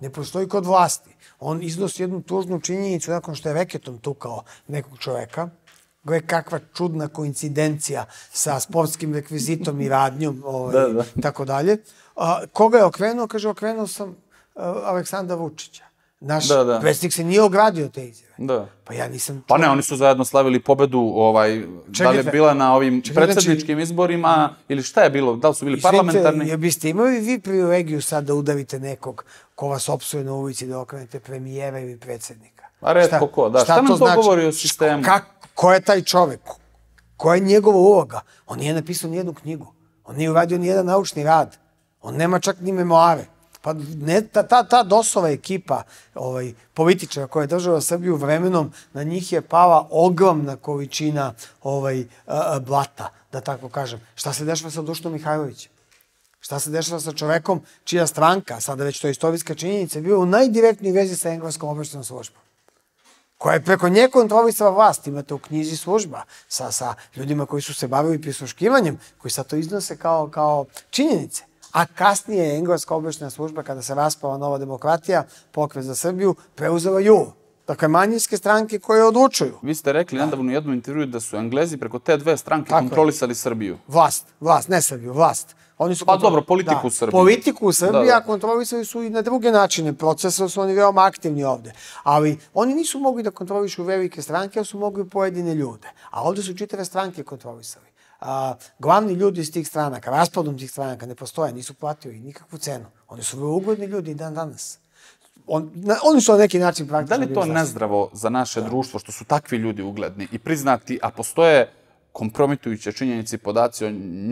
Ne postoji kod vlasti. On iznosi jednu tužnu činjenicu nakon što je reketom tukao nekog čoveka. Gle kakva čudna koincidencija sa sportskim rekvizitom i radnjom, tako dalje. Koga je okrenuo? Kaže, okrenuo sam Aleksandra Vučića. Naš predsjednik se nije ogradio te izjave. Da. Pa ja nisam čuo. Pa ne, oni su zajedno slavili pobedu, da li je bila na ovim predsjedničkim izborima, ili šta je bilo, da li su bili parlamentarni? Jer biste imali vi privilegiju sad da udarite nekog ko vas opsuje na ulici, da okrenete premijera ili predsjednika? A retko ko, da. Šta nam to govori o sistemu? Ko je taj čovek? Koja je njegova uloga? On nije napisao nijednu knjigu. On nije uradio nijedan naučni rad. On nema čak ni memoare. Pa ta DOS-ova ekipa političara koja je držala Srbiju vremenom, na njih je pala ogromna količina blata, da tako kažem. Šta se dešava sa Dušanom Mihajlovićem? Šta se dešava sa čovekom čija stranka, sada već to je istorijska činjenica, je bila u najdirektnoj vezi sa engleskom obaveštajnom službom, koja je preko nje kontrolisala vlast. Imate u knjizi služba sa ljudima koji su se bavili prisluškivanjem, koji sad to iznose kao činjenice. A kasnije je engleska obaveštajna služba, kada se raspala Nova demokratija, Pokret za Srbiju, preuzela JUL. Dakle, manjinske stranke koje odlučuju. Vi ste rekli nedavno u jednom intervjuu da su Englezi preko te dve stranke kontrolisali Srbiju. Vlast, ne Srbiju, vlast. Pa dobro, politiku u Srbiji. Politiku u Srbiji, a kontrolisali su i na druge načine. Procesa su oni veoma aktivni ovde. Ali oni nisu mogli da kontrolišu velike stranke, ali su mogli pojedine ljude. A ovde su čitave stranke kontrolisali. Glavni ljudi iz tih stranaka, raspadom tih stranaka ne postoje, nisu platili nikakvu cenu. Oni su vrlo ugledni ljudi i dan danas. Oni su na neki način praktično... Da li to nezdravo za naše društvo što su takvi ljudi ugledni i priznati, a postoje kompromitujuće činjenice i podaci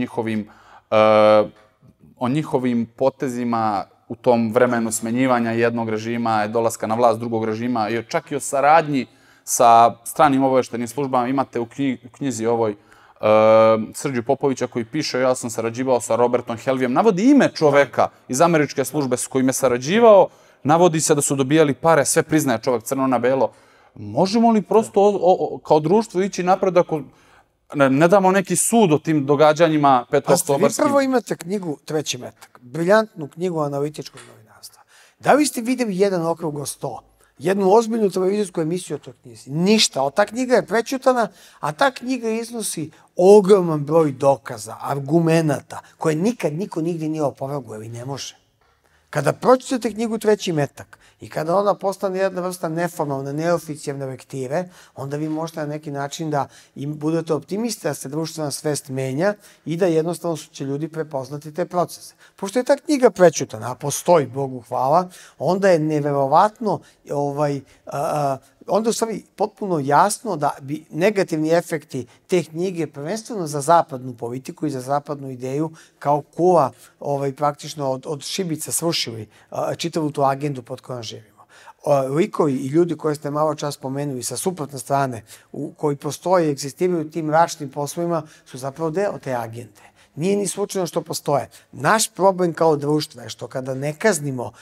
o njihovim potezima u tom vremenu smenjivanja jednog režima, dolaska na vlast drugog režima i čak i o saradnji sa stranim obaveštajnim službama. Imate u knjizi ovoj Srđu Popovića koji piše, ja sam sarađivao sa Robertom Helvijem, navodi ime čoveka iz američke službe s kojim je sarađivao, navodi se da su dobijali pare, sve priznaje čovek crno na belo. Možemo li prosto kao društvo ići napred ako ne damo neki sud o tim događanjima petooktobarskim? Vi prvo imate knjigu Treći metak, briljantnu knjigu analitičkog novinarstva. Da li ste videli jedan okruglo 100? Jednu ozbiljnu televizijsku emisiju o toj knjizi? Ništa. Ta knjiga je prećutana, a ta knjiga iznosi ogroman broj dokaza, argumenata, koje nikad niko nigdje nije opovrgao ili ne može. Kada pročitate knjigu Treći metak i kada ona postane jedna vrsta neformalne, neoficijalne lektive, onda vi možete na neki način da budete optimisti da se društvena svest menja i da jednostavno će ljudi prepoznati te procese. Pošto je ta knjiga prećutana, a postoji, Bogu hvala, onda je neverovatno, onda je u stvari potpuno jasno da bi negativni efekti te knjige prvenstveno za zapadnu politiku i za zapadnu ideju kao kula praktično od šibica srušili čitavu tu agendu pod kojom živimo. Likovi i ljudi koje ste malo čas spomenuli sa suprotne strane koji postoje i egzistiraju tim mračnim poslovima su zapravo deo te agende. Nije ni slučajno što postoje. Naš problem kao društva je što kada ne kaznimo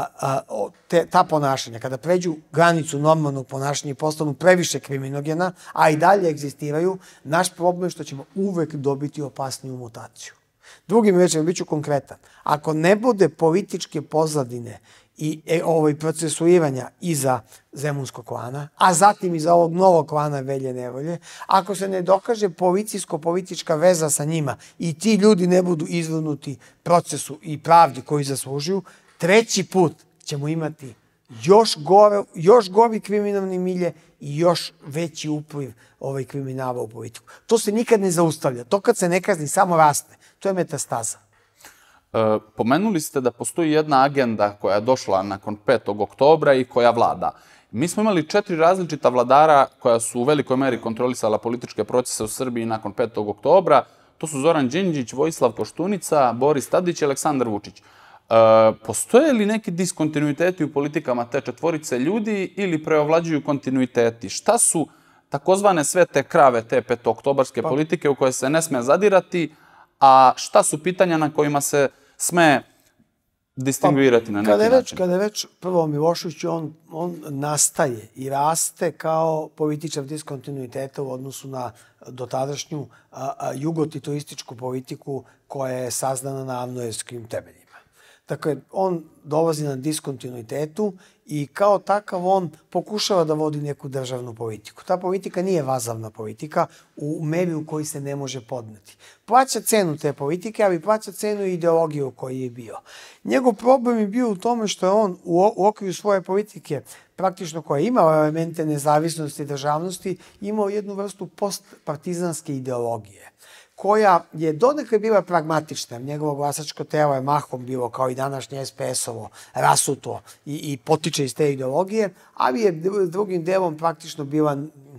ta ponašanja, kada pređu granicu normalnog ponašanja i postanu previše kriminogena, a i dalje egzistiraju, naš problem je što ćemo uvek dobiti opasniju mutaciju. Drugim rečima, bit ću konkretan. Ako ne bude političke pozadine i procesuiranja iza Zemunskog klana, a zatim iza ovog novog klana Velje Nevolje, ako se ne dokaže policijsko-politička veza sa njima i ti ljudi ne budu izvrnuti procesu i pravdi koji zaslužuju, treći put ćemo imati još gori kriminalni milje i još veći upliv kriminala u politiku. To se nikad ne zaustavlja. To kad se ne kazni samo raste. To je metastaza. Pomenuli ste da postoji jedna agenda koja je došla nakon 5. oktobra i koja vlada. Mi smo imali 4 različita vladara koja su u velikoj meri kontrolisala političke procese u Srbiji nakon 5. oktobra. To su Zoran Đinđić, Vojislav Koštunica, Boris Tadić i Aleksandar Vučić. Postoje li neki diskontinuiteti u politikama te četvorice ljudi ili preovlađuju kontinuiteti? Šta su takozvane svete krave te petooktobarske politike u koje se ne sme zadirati, a šta su pitanja na kojima se sme distinguirati na neki način? Kada je već prvo Milošević, on nastaje i raste kao političar diskontinuiteta u odnosu na dotadašnju jugotitoističku politiku koja je sazdana na avnojevskim temeljima. Dakle, on dolazi na diskontinuitetu i kao takav on pokušava da vodi neku državnu politiku. Ta politika nije vazalna politika u meri u kojoj se ne može podneti. Plaća cenu te politike, ali plaća cenu i ideologiju u kojoj je bio. Njegov problem je bio u tome što je on u okviru svoje politike, praktično koja je imala elemente nezavisnosti i državnosti, imao jednu vrstu postpartizanske ideologije, koja je donekle bila pragmatična. Njegovo glasačko telo je mahom bilo, kao i današnje SPS-ovo, rasuto i potiče iz te ideologije, ali je drugim delom praktično bila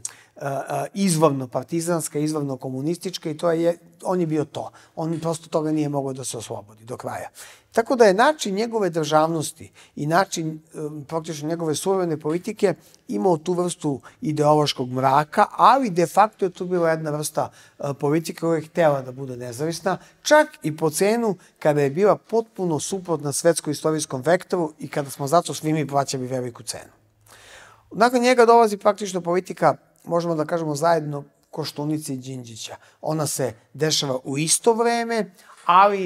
izvorno partizanska, izvorno komunistička i on je bio to. On prosto toga nije mogao da se oslobodi do kraja. Tako da je način njegove državnosti i način praktično njegove suverene politike imao tu vrstu ideološkog mraka, ali de facto je tu bila jedna vrsta politike koja je htela da bude nezavisna, čak i po cenu kada je bila potpuno suprotna svetsko-istorijskom vektoru i kada smo zato svi mi plaćali veliku cenu. Nakon njega dolazi praktično politika, možemo da kažemo zajedno, Koštunice i Đinđića. Ona se dešava u isto vreme, ali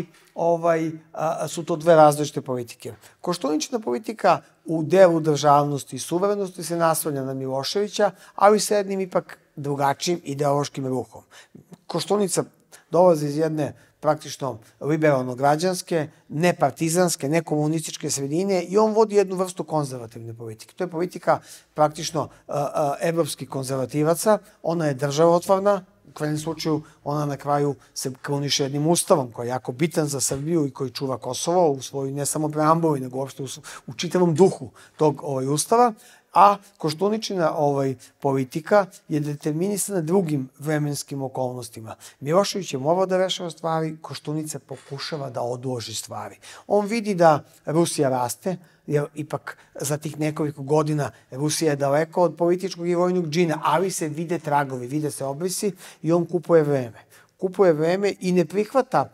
su to dve različite politike. Koštuničina politika u delu državnosti i suverenosti se naslanja na Miloševića, ali sa jednim ipak drugačijim ideološkim ruhom. Koštunica dolazi iz jedne praktično liberalno-građanske, nepartizanske, nekomunističke sredine i on vodi jednu vrstu konzervativne politike. To je politika praktično evropskih konzervativaca, ona je državotvorna, u krajnjem slučaju ona na kraju se kruniše jednim ustavom koji je jako bitan za Srbiju i koji čuva Kosovo u svojoj ne samo preambuli, nego uopšte u čitavom duhu tog ustava, a Koštuničina politika je determinisana drugim vremenskim okolnostima. Milošević je morao da rešava stvari, Koštunica pokušava da odloži stvari. On vidi da Rusija raste, jer ipak za tih nekoliko godina Rusija je daleko od političkog i vojnog džina, ali se vide tragovi, vide se obrisi i on kupuje vreme. Kupuje vreme i ne prihvata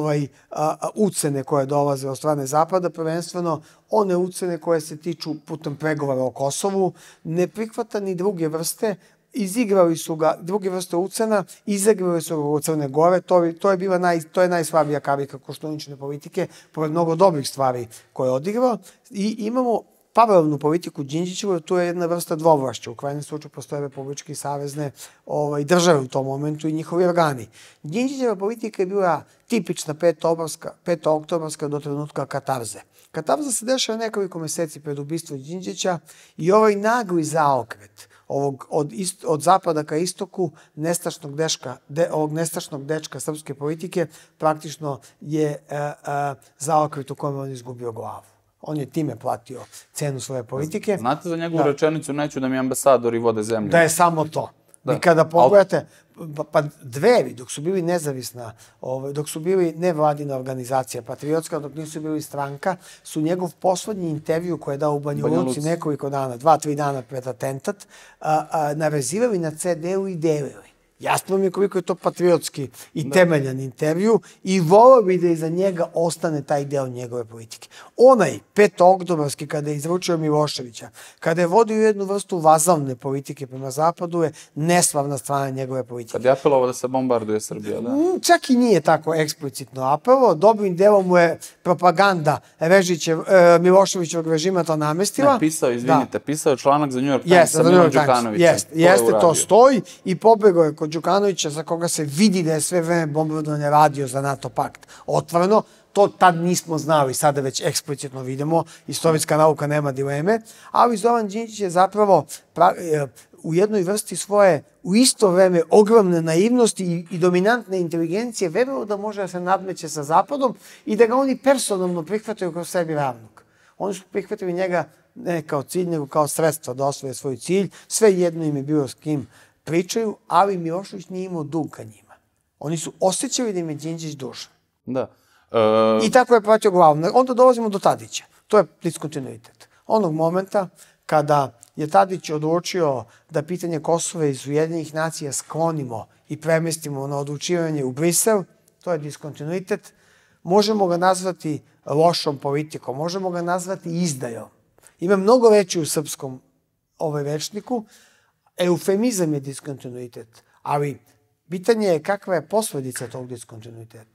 ucene koje dolaze od strane Zapada, prvenstveno one ucene koje se tiču putem pregovora o Kosovu, ne prihvata ni druge vrste, izigrali su ga druge vrste ucena, izigrali su ga u Crne Gore, to je najslabija karika Koštuničine politike, pored mnogo dobrih stvari koje je odigrao, i imamo paralelnu politiku Đinđićevu, to je jedna vrsta dvovlašća. U krajnjem slučaju postoje republičke i savezne države u tom momentu i njihovi organi. Đinđićeva politika je bila tipična petooktobarska do trenutka katarze. Katarza se dešava nekoliko meseci pred ubistvo Đinđića i ovaj nagli zaokret od zapada ka istoku ovog nestašnog dečka srpske politike praktično je zaokret u kojem on izgubio glavu. On je time platio cenu svoje politike. Znate za njegovu rečenicu, neću da mi ambasadori vode zemlju? Da je samo to. I kada pogledate, pa Dveri, dok su bili nezavisna, dok su bili nevladina organizacija, patriotska, dok nisu bili stranka, su njegov poslednji intervju koje je dao u Banja Luci nekoliko dana, 2-3 dana pred atentat, navezivali na CD-u i delili. Jasno mi je koliko je to patriotski i temeljan intervju i volao bi da iza njega ostane taj deo njegove politike. Onaj petooktobarski kada je izručio Miloševića, kada je vodio jednu vrstu vazalne politike prema Zapadu, je neslavna strana njegove politike. Kad je apelovao da se bombarduje Srbija, da? Čak i nije tako eksplicitno apelovao. Dobrim delom mu je propaganda Miloševićevog režima to namestila. Ne, pisao je članak za New York Times sa Milom Đukanovićem. Jeste, to stoji i pobegao je kod Đukanovića, za koga se vidi da je sve vreme bombardovanje radio za NATO pakt otvoreno. To tad nismo znali, sada već eksplicitno vidimo, istorijska nauka nema dileme, ali Zoran Đinđić je zapravo u jednoj vrsti svoje, u isto vreme, ogromne naivnosti i dominantne inteligencije verovao da može da se nadmeće sa Zapadom i da ga oni personalno prihvataju kao sebi ravnog. Oni su prihvatili njega ne kao cilj, nego kao sredstvo da osvoje svoj cilj. Sve jedno im je bilo s kim pričaju, ali Milošević nije imao dug ka njima. Oni su osjećali da im je Đinđić dužan. Da. I tako je platio glavu. Onda dolazimo do Tadića. To je diskontinuitet. Onog momenta kada je Tadić odlučio da pitanje Kosova iz Ujedinjenih nacija sklonimo i premestimo na odlučivanje u Brisel, to je diskontinuitet. Možemo ga nazvati lošom politikom, možemo ga nazvati izdajom. Ima mnogo reči u srpskom rečniku. Eufemizam je diskontinuitet, ali pitanje je kakva je posledica tog diskontinuiteta.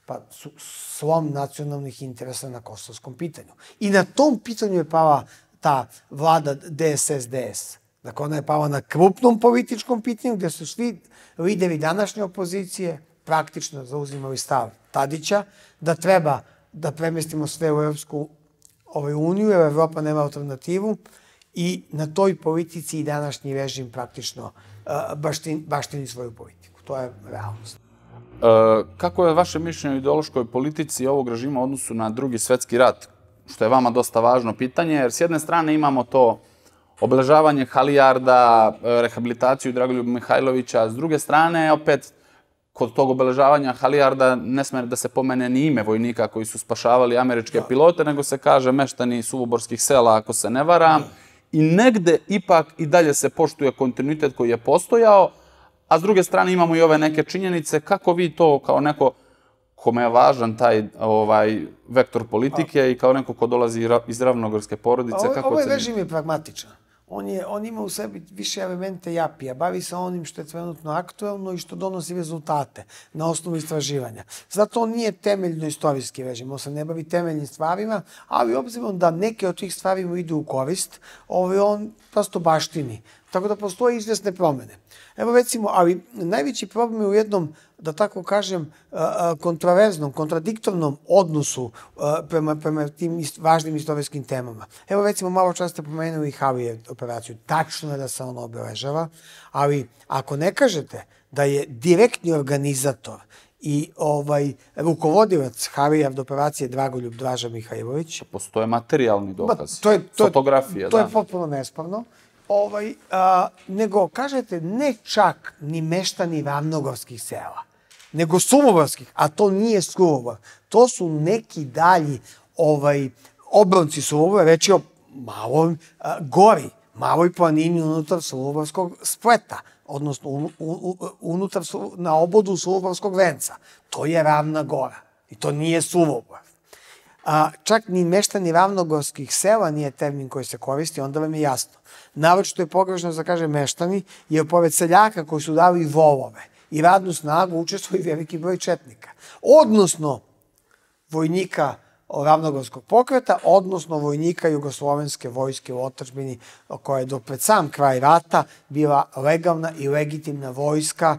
Pa slom nacionalnih interesa na kosovskom pitanju. I na tom pitanju je pala ta vlada DSS-DS. Dakle, ona je pala na krupnom političkom pitanju gde su svi lideri današnje opozicije praktično zauzimali stav Tadića da treba da premestimo sve u Evropsku uniju, jer Evropa nema alternativu i na toj politici i današnji režim praktično baštini svoju politiku. To je realnost. Kako je vaše mišljenje o ideološkoj politici ovog režima u odnosu na Drugi svetski rat, što je vama dosta važno pitanje, jer s jedne strane imamo to obeležavanje Halijarda, rehabilitaciju Dragoljuba Mihajlovića, s druge strane, opet, kod tog obeležavanja Halijarda ne sme da se pomene ni ime vojnika koji su spašavali američke pilote, nego se kaže meštani suvoborskih sela, ako se ne varam, i negde ipak i dalje se poštuje kontinuitet koji je postojao, a s druge strane imamo i ove neke činjenice. Kako vi to, kao neko kome je važan taj vektor politike i kao neko ko dolazi iz ravnogorske porodice, kako Ovaj režim je pragmatičan. On ima u sebi više elemente japija, bavi se onim što je trenutno aktuelno i što donosi rezultate na osnovu istraživanja. Zato on nije temeljno istorijski režim, on se ne bavi temeljnim stvarima, ali obzirom da neke od tih stvari mu idu u korist, on prosto baštini. Tako da postoje izvesne promene. Evo recimo, ali najveći problem je u jednom, da tako kažem, kontroverznom, kontradiktornom odnosu prema tim važnim istorijskim temama. Evo recimo, malo čas ste pomenuli i Halijard operaciju. Tačno je da se ona obeležava, ali ako ne kažete da je direktni organizator i rukovodilac Halijard operacije Dragoljub Draža Mihajlović... Postoje materijalni dokaz, fotografije. To je potpuno nesporno. Nego, kažete, ne čak ni meštani ravnogorskih sela, nego suvoborskih, a to nije Suvobor. To su neki dalji obronci Suvobora, reći o maloj gori, maloj planini unutar Suvoborskog spleta, odnosno na obodu Suvoborskog venca. To je Ravna gora i to nije Suvobor. Čak ni meštani ravnogorskih sela nije termin koji se koristi, onda vam je jasno. Naročito je pogrešno da kaže meštani, jer pored seljaka koji su dali volove i radnu snagu učestvuje veliki broj četnika. Odnosno vojnika ravnogorskog pokreta, odnosno vojnika jugoslovenske vojske u otadžbini, koja je do pred sam kraj rata bila legalna i legitimna vojska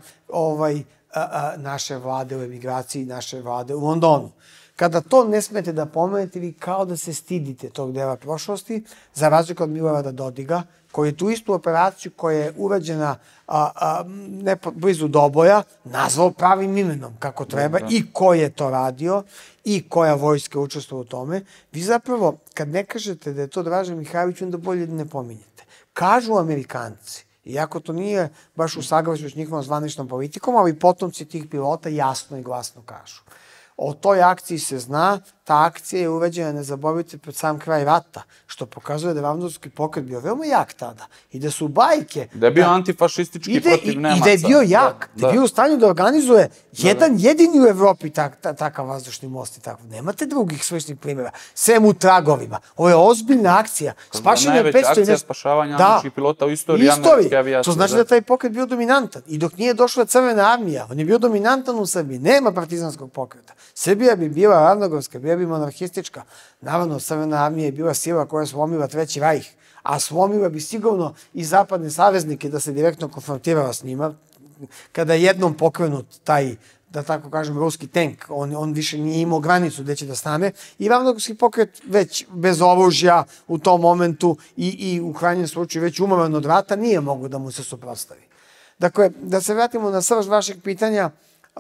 naše vlade u emigraciji, naše vlade u Londonu. Kada to ne smete da pomenete, vi kao da se stidite tog dela prošlosti, za razliku od Milorada Dodiga, koji je tu istu operaciju koja je urađena blizu Doboja, nazvao pravim imenom kako treba i ko je to radio i koja vojska učestvova u tome. Vi zapravo, kad ne kažete da je to Draža Mihajlović, onda bolje da ne pominjete. Kažu Amerikanci, iako to nije baš u saglasju s njihovom zvaničnom politikom, ali potomci tih pilota jasno i glasno kažu. O toj akciji se zna, ta akcija je urađena, ne zaboravite, pred sam kraj rata, što pokazuje da je ravnogorski pokret bio veoma jak tada i da su bajke... Da je bio antifašistički protiv Nemaca. I da je bio jak, da je bio u stanju da organizuje jedan jedini u Evropi takav vazdušni most i tako. Nemate drugih sličnih primjera, sem u tragovima. Ovo je ozbiljna akcija. Najveća akcija spašavanja američkih pilota u istoriji američke avijacije. To znači da taj pokret bio dominantan. I dok nije došla Crvena armija, on je bio dominantan u Srbiji. Nema partizanskog pokreta. Srbija bi bila ravnogorska, bila bi monarhistička. Naravno, Crvena armija je bila sila koja je slomila Treći rajh, a slomila bi sigurno i zapadne saveznike da se direktno konfrontirala s njima. Kada je jednom pokrenut taj, da tako kažem, ruski tank, on više nije imao granicu gde će da stane i ravnogorski pokret već bez oružja u tom momentu i u krajnjem slučaju već umoran od rata nije mogo da mu se suprotstavi. Dakle, da se vratimo na srž vašeg pitanja,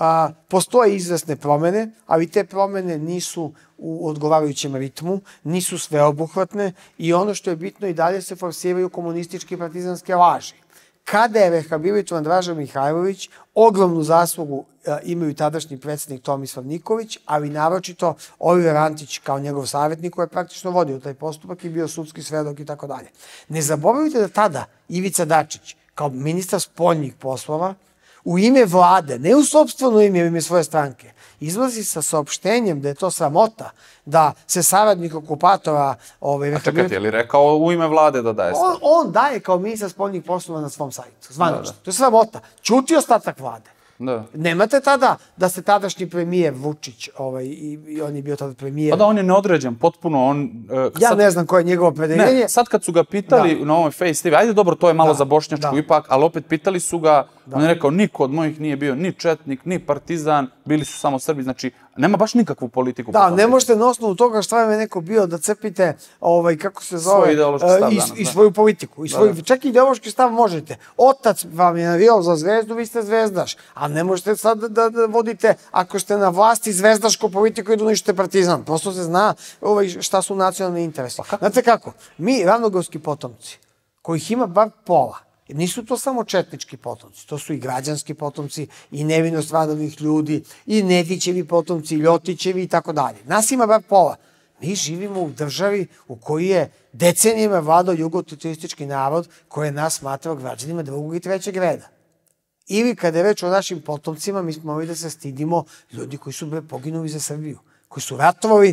postoje izvesne promene, ali te promene nisu u odgovarajućem ritmu, nisu sveobuhvatne i ono što je bitno i dalje se forsiraju komunističke i partizanske laži. Kada je rehabilitovan Draža Mihajlović, ogromnu zaslugu imaju tadašnji predsjednik Tomislav Nikolić, ali naročito Oliver Antić kao njegov savjetnik koji je praktično vodio taj postupak i bio sudski svedok i tako dalje. Ne zaboravite da tada Ivica Dačić, kao ministar spoljnih poslova, u ime vlade, ne u sopstveno ime, u ime svoje stranke, izlazi sa saopštenjem da je to sramota, da se saradnik okupatora... A čekajte, je li rekao u ime vlade da daje On daje kao ministar spoljnih poslova na svom sajtu, zvanično. To je sramota. Ćuti ostatak vlade. Nemate tada da se tadašnji premijer Vučić, i on je bio tada premijer. Pa da, on je neodređen, potpuno. Ja ne znam koje je njegovo opredeljenje. Ne, sad kad su ga pitali na ovoj Face TV, ajde dobro, to je malo za bošnjačku ipak, ali opet pitali su ga, on je rekao, niko od mojih nije bio ni četnik, ni partizan, bili su samo Srbi, znači, nema baš nikakvu politiku. Da, ne možete na osnovu toga šta je neko bio da crpite, kako se zove, i svoju politiku. Čak i ideološki stav možete. Otac vam je navijao za Zvezdu, vi ste zvezdaš. A ne možete sad da vodite, ako ste na vlasti, zvezdašku politiku i da uništite partizan. Prosto se zna šta su nacionalni interesi. Znate kako? Mi, ravnogorski potomci, kojih ima bar pola, nisu to samo četnički potomci, to su i građanski potomci, i nevino stradalih ljudi, i Nedićevi potomci, i Ljotićevi i tako dalje. Nas ima bar pola. Mi živimo u državi u kojoj je decenijama vladao jugoslovenski narod koji je nas smatrao građanima drugog i trećeg reda. Ili kada je reč o našim potomcima, mi smo morali da se stidimo ljudi koji su poginuli za Srbiju, koji su ratovali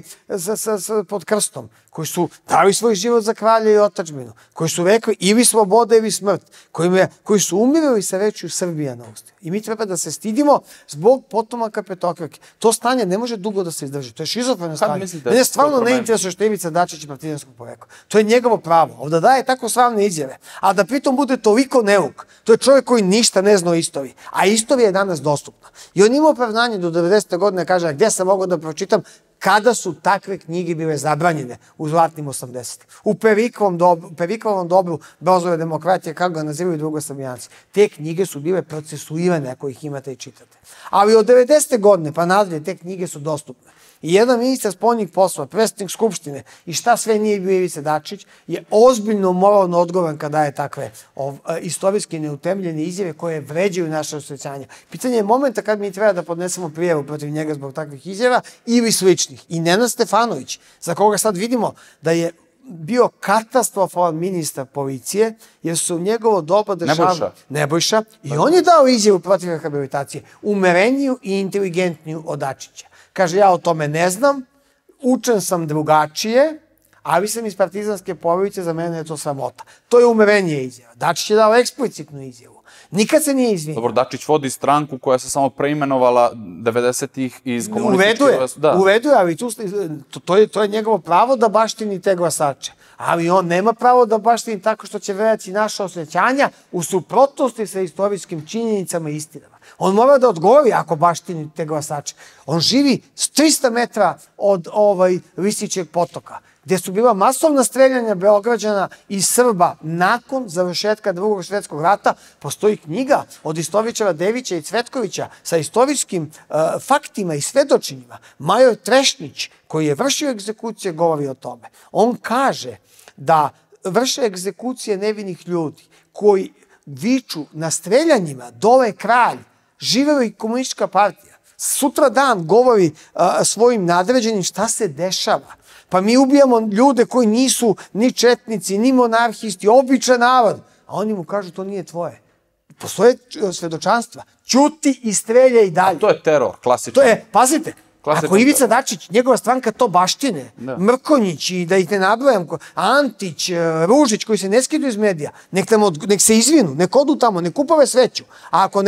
pod krstom, koji su dali svoj život za kralja i otadžbinu, koji su rekli ili sloboda ili smrt, koji su umirali sa rečju Srbija na usta. I mi treba da se stidimo zbog potomaka petokrake. To stanje ne može dugo da se izdrži. To je šizofreno stanje. Mene stvarno ne interesuje što je Ivica Dačić partizanskog porekla. To je njegovo pravo. Ovdje daje tako slavne izjave. A da pritom bude toliko neuk. To je čovjek koji ništa ne zna o istoriji. A istorija je danas dostupna. I on ima opravdanje do 90. godine kaže gdje sam mogao da pročitam kada su takve knjige bile zabranjene u zlatnim 80. U Periklovom dobru Brozove demokratije, kako ga nazivaju drugosrbijanci. Te knjige su bile procesuirane ako ih imate i čitate. Ali od 90. godine pa nadalje te knjige su dostupne. I jedan ministar spoljnih poslova, predsjednik Skupštine i šta sve nije bio Ivica Dačić, je ozbiljno moralno odgovoran kada daje takve istorijski neutemeljene izjave koje vređaju naše osjećanja. Pitanje je momenta kad mi treba da podnesemo prijavu protiv njega zbog takvih izjava ili sličnih. I Nenad Stefanović, za koga sad vidimo da je bio katastrofalan ministar policije, jer su u njegovo doba dešavali Nebojša, i on je dao izjavu protiv rehabilitacije, umereniju i inteligentniju od Dačića. Kaže, ja o tome ne znam, učen sam drugačije, ali sam iz partizanske porodice, za mene je to sramota. To je umerenije izjava. Dačić je dao eksplicitnu izjavu. Nikad se nije izvinio. Dobro, Dačić vodi stranku koja se samo preimenovala 90-ih iz komunističke... U redu je, ali to je njegovo pravo da baštini te glasače. Ali on nema pravo da baštini tako što će verjati naša osjećanja u suprotnosti sa istorijskim činjenicama i istinama. On mora da odgovori ako baštini te glasače. On živi 300 metra od Lisićeg potoka, gdje su bila masovna streljanja Beograđana i Srba nakon završetka Drugog svjetskog rata. Postoji knjiga od istoričara Devića i Cvetkovića sa istorijskim faktima i svedočenjima. Major Trešnić, koji je vršio egzekucije, govori o tome. On kaže da vrše egzekucije nevinih ljudi koji viču na streljanjima dole kralj, živela i komunistička partija. Sutra dan govori svojim nadređenim šta se dešava. Pa mi ubijamo ljude koji nisu ni četnici, ni monarhisti, običan narod. A oni mu kažu to nije tvoje. Postoje svedočanstva. Ćuti i streljaj i dalje. A to je teror, klasičan. To je, pazite, ako Ivica Dačić, njegova stranka to baštine, Mrkonjić i da ih ne nabrojam, Antić, Ružić koji se ne skidu iz medija, nek se izvinu, nek odu tamo, nek upove sveću. A ako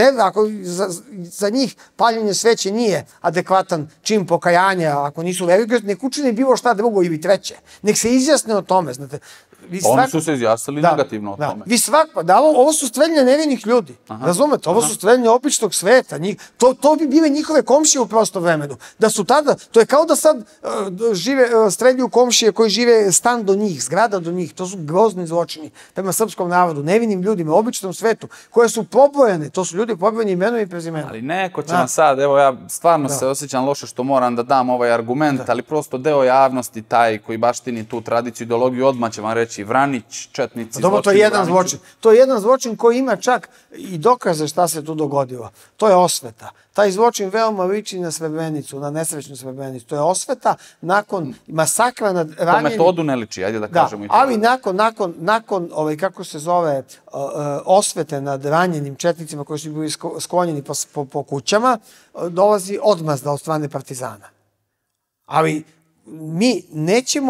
za njih paljenje sveće nije adekvatan čin pokajanja, ako nisu religiozni, nek učine bilo šta drugo ili treće. Nek se izjasne o tome, znate. Oni su se izjasnili negativno o tome. Ovo su streljanje nevinih ljudi, razumete? Ovo su streljanje običnog sveta. To bi bile njihove komšije u prosto vremenu. Da su tada, to je kao da sad streljuju komšije koji žive stan do njih, zgrada do njih. To su grozni zločini prema srpskom narodu, nevinim ljudima, običnom svetu, koje su pobrojane. To su ljudi pobrojani imenom i prezimenom. Ali neko će nam sad, evo ja stvarno se osjećam loše što moram da dam ovaj argument, ali prosto deo javnosti taj koji baštini tu tradiciju, ideologiju, odmah će vam reći Vranić, četnici, zločini. To je jedan zločin. To je jedan zločin koji ima čak i dokaze šta se tu dogodilo. To je osveta. Taj zločin veoma liči na Srebrenicu, na nesrećnu Srebrenicu. To je osveta nakon masakra nad ranjenim... Po metodu ne liči, ajde da kažemo i to. Ali nakon kako se zove, osvete nad ranjenim četnicima koji su bili sklonjeni po kućama, dolazi odmazda od strane partizana. Ali mi nećemo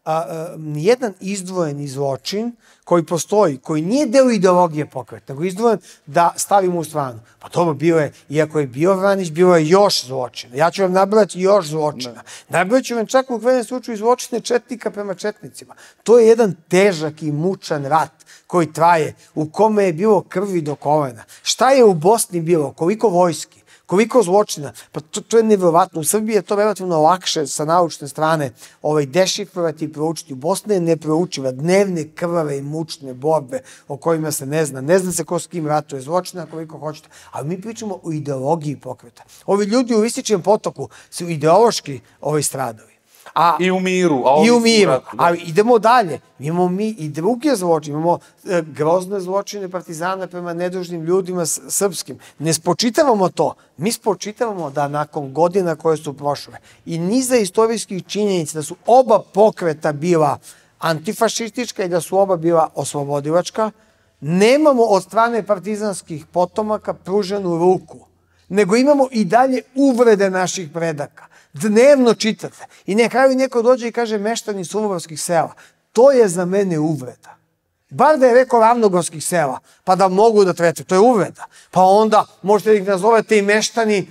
nijedan izdvojeni zločin koji postoji, koji nije deo ideologije pokreta, nego izdvojen da stavimo u stranu. Pa dobro, bio je, iako je bio Vranić, bilo je još zločina. Ja ću vam nabrati još zločina. Nabrati ću vam čak u krajnjem slučaju zločine četnika prema četnicima. To je jedan težak i mučan rat koji traje, u kome je bilo krvi do kolena. Šta je u Bosni bilo? Koliko vojski? Koliko zločina? Pa to je nevjerovatno. U Srbiji je to relativno lakše sa naučne strane dešifrovati i proučiti. U Bosni je neproučiva. Dnevne krvave i mučne borbe o kojima se ne zna. Ne zna se ko s kim ratuje. Zločina koliko hoćete. Ali mi pričamo o ideologiji pokreta. Ovi ljudi u Vističijem potoku su ideološki stradovi. I u miru. I u miru. Ali idemo dalje. Imamo mi i druge zločine. Imamo grozne zločine partizana prema nedužnim ljudima srpskim. Ne spočitavamo to. Mi spočitavamo da nakon godina koje su prošle i niza istorijskih činjenica da su oba pokreta bila antifašistička i da su oba bila oslobodilačka, nemamo od strane partizanskih potomaka pruženu ruku, nego imamo i dalje uvrede naših predaka. Dnevno čitate. I na kraju neko dođe i kaže meštani Suvorovskih sela. To je za mene uvreda. Bar da je rekao Ravnogorskih sela, pa da mogu da trete. To je uvreda. Pa onda možete da ih nazovete i meštani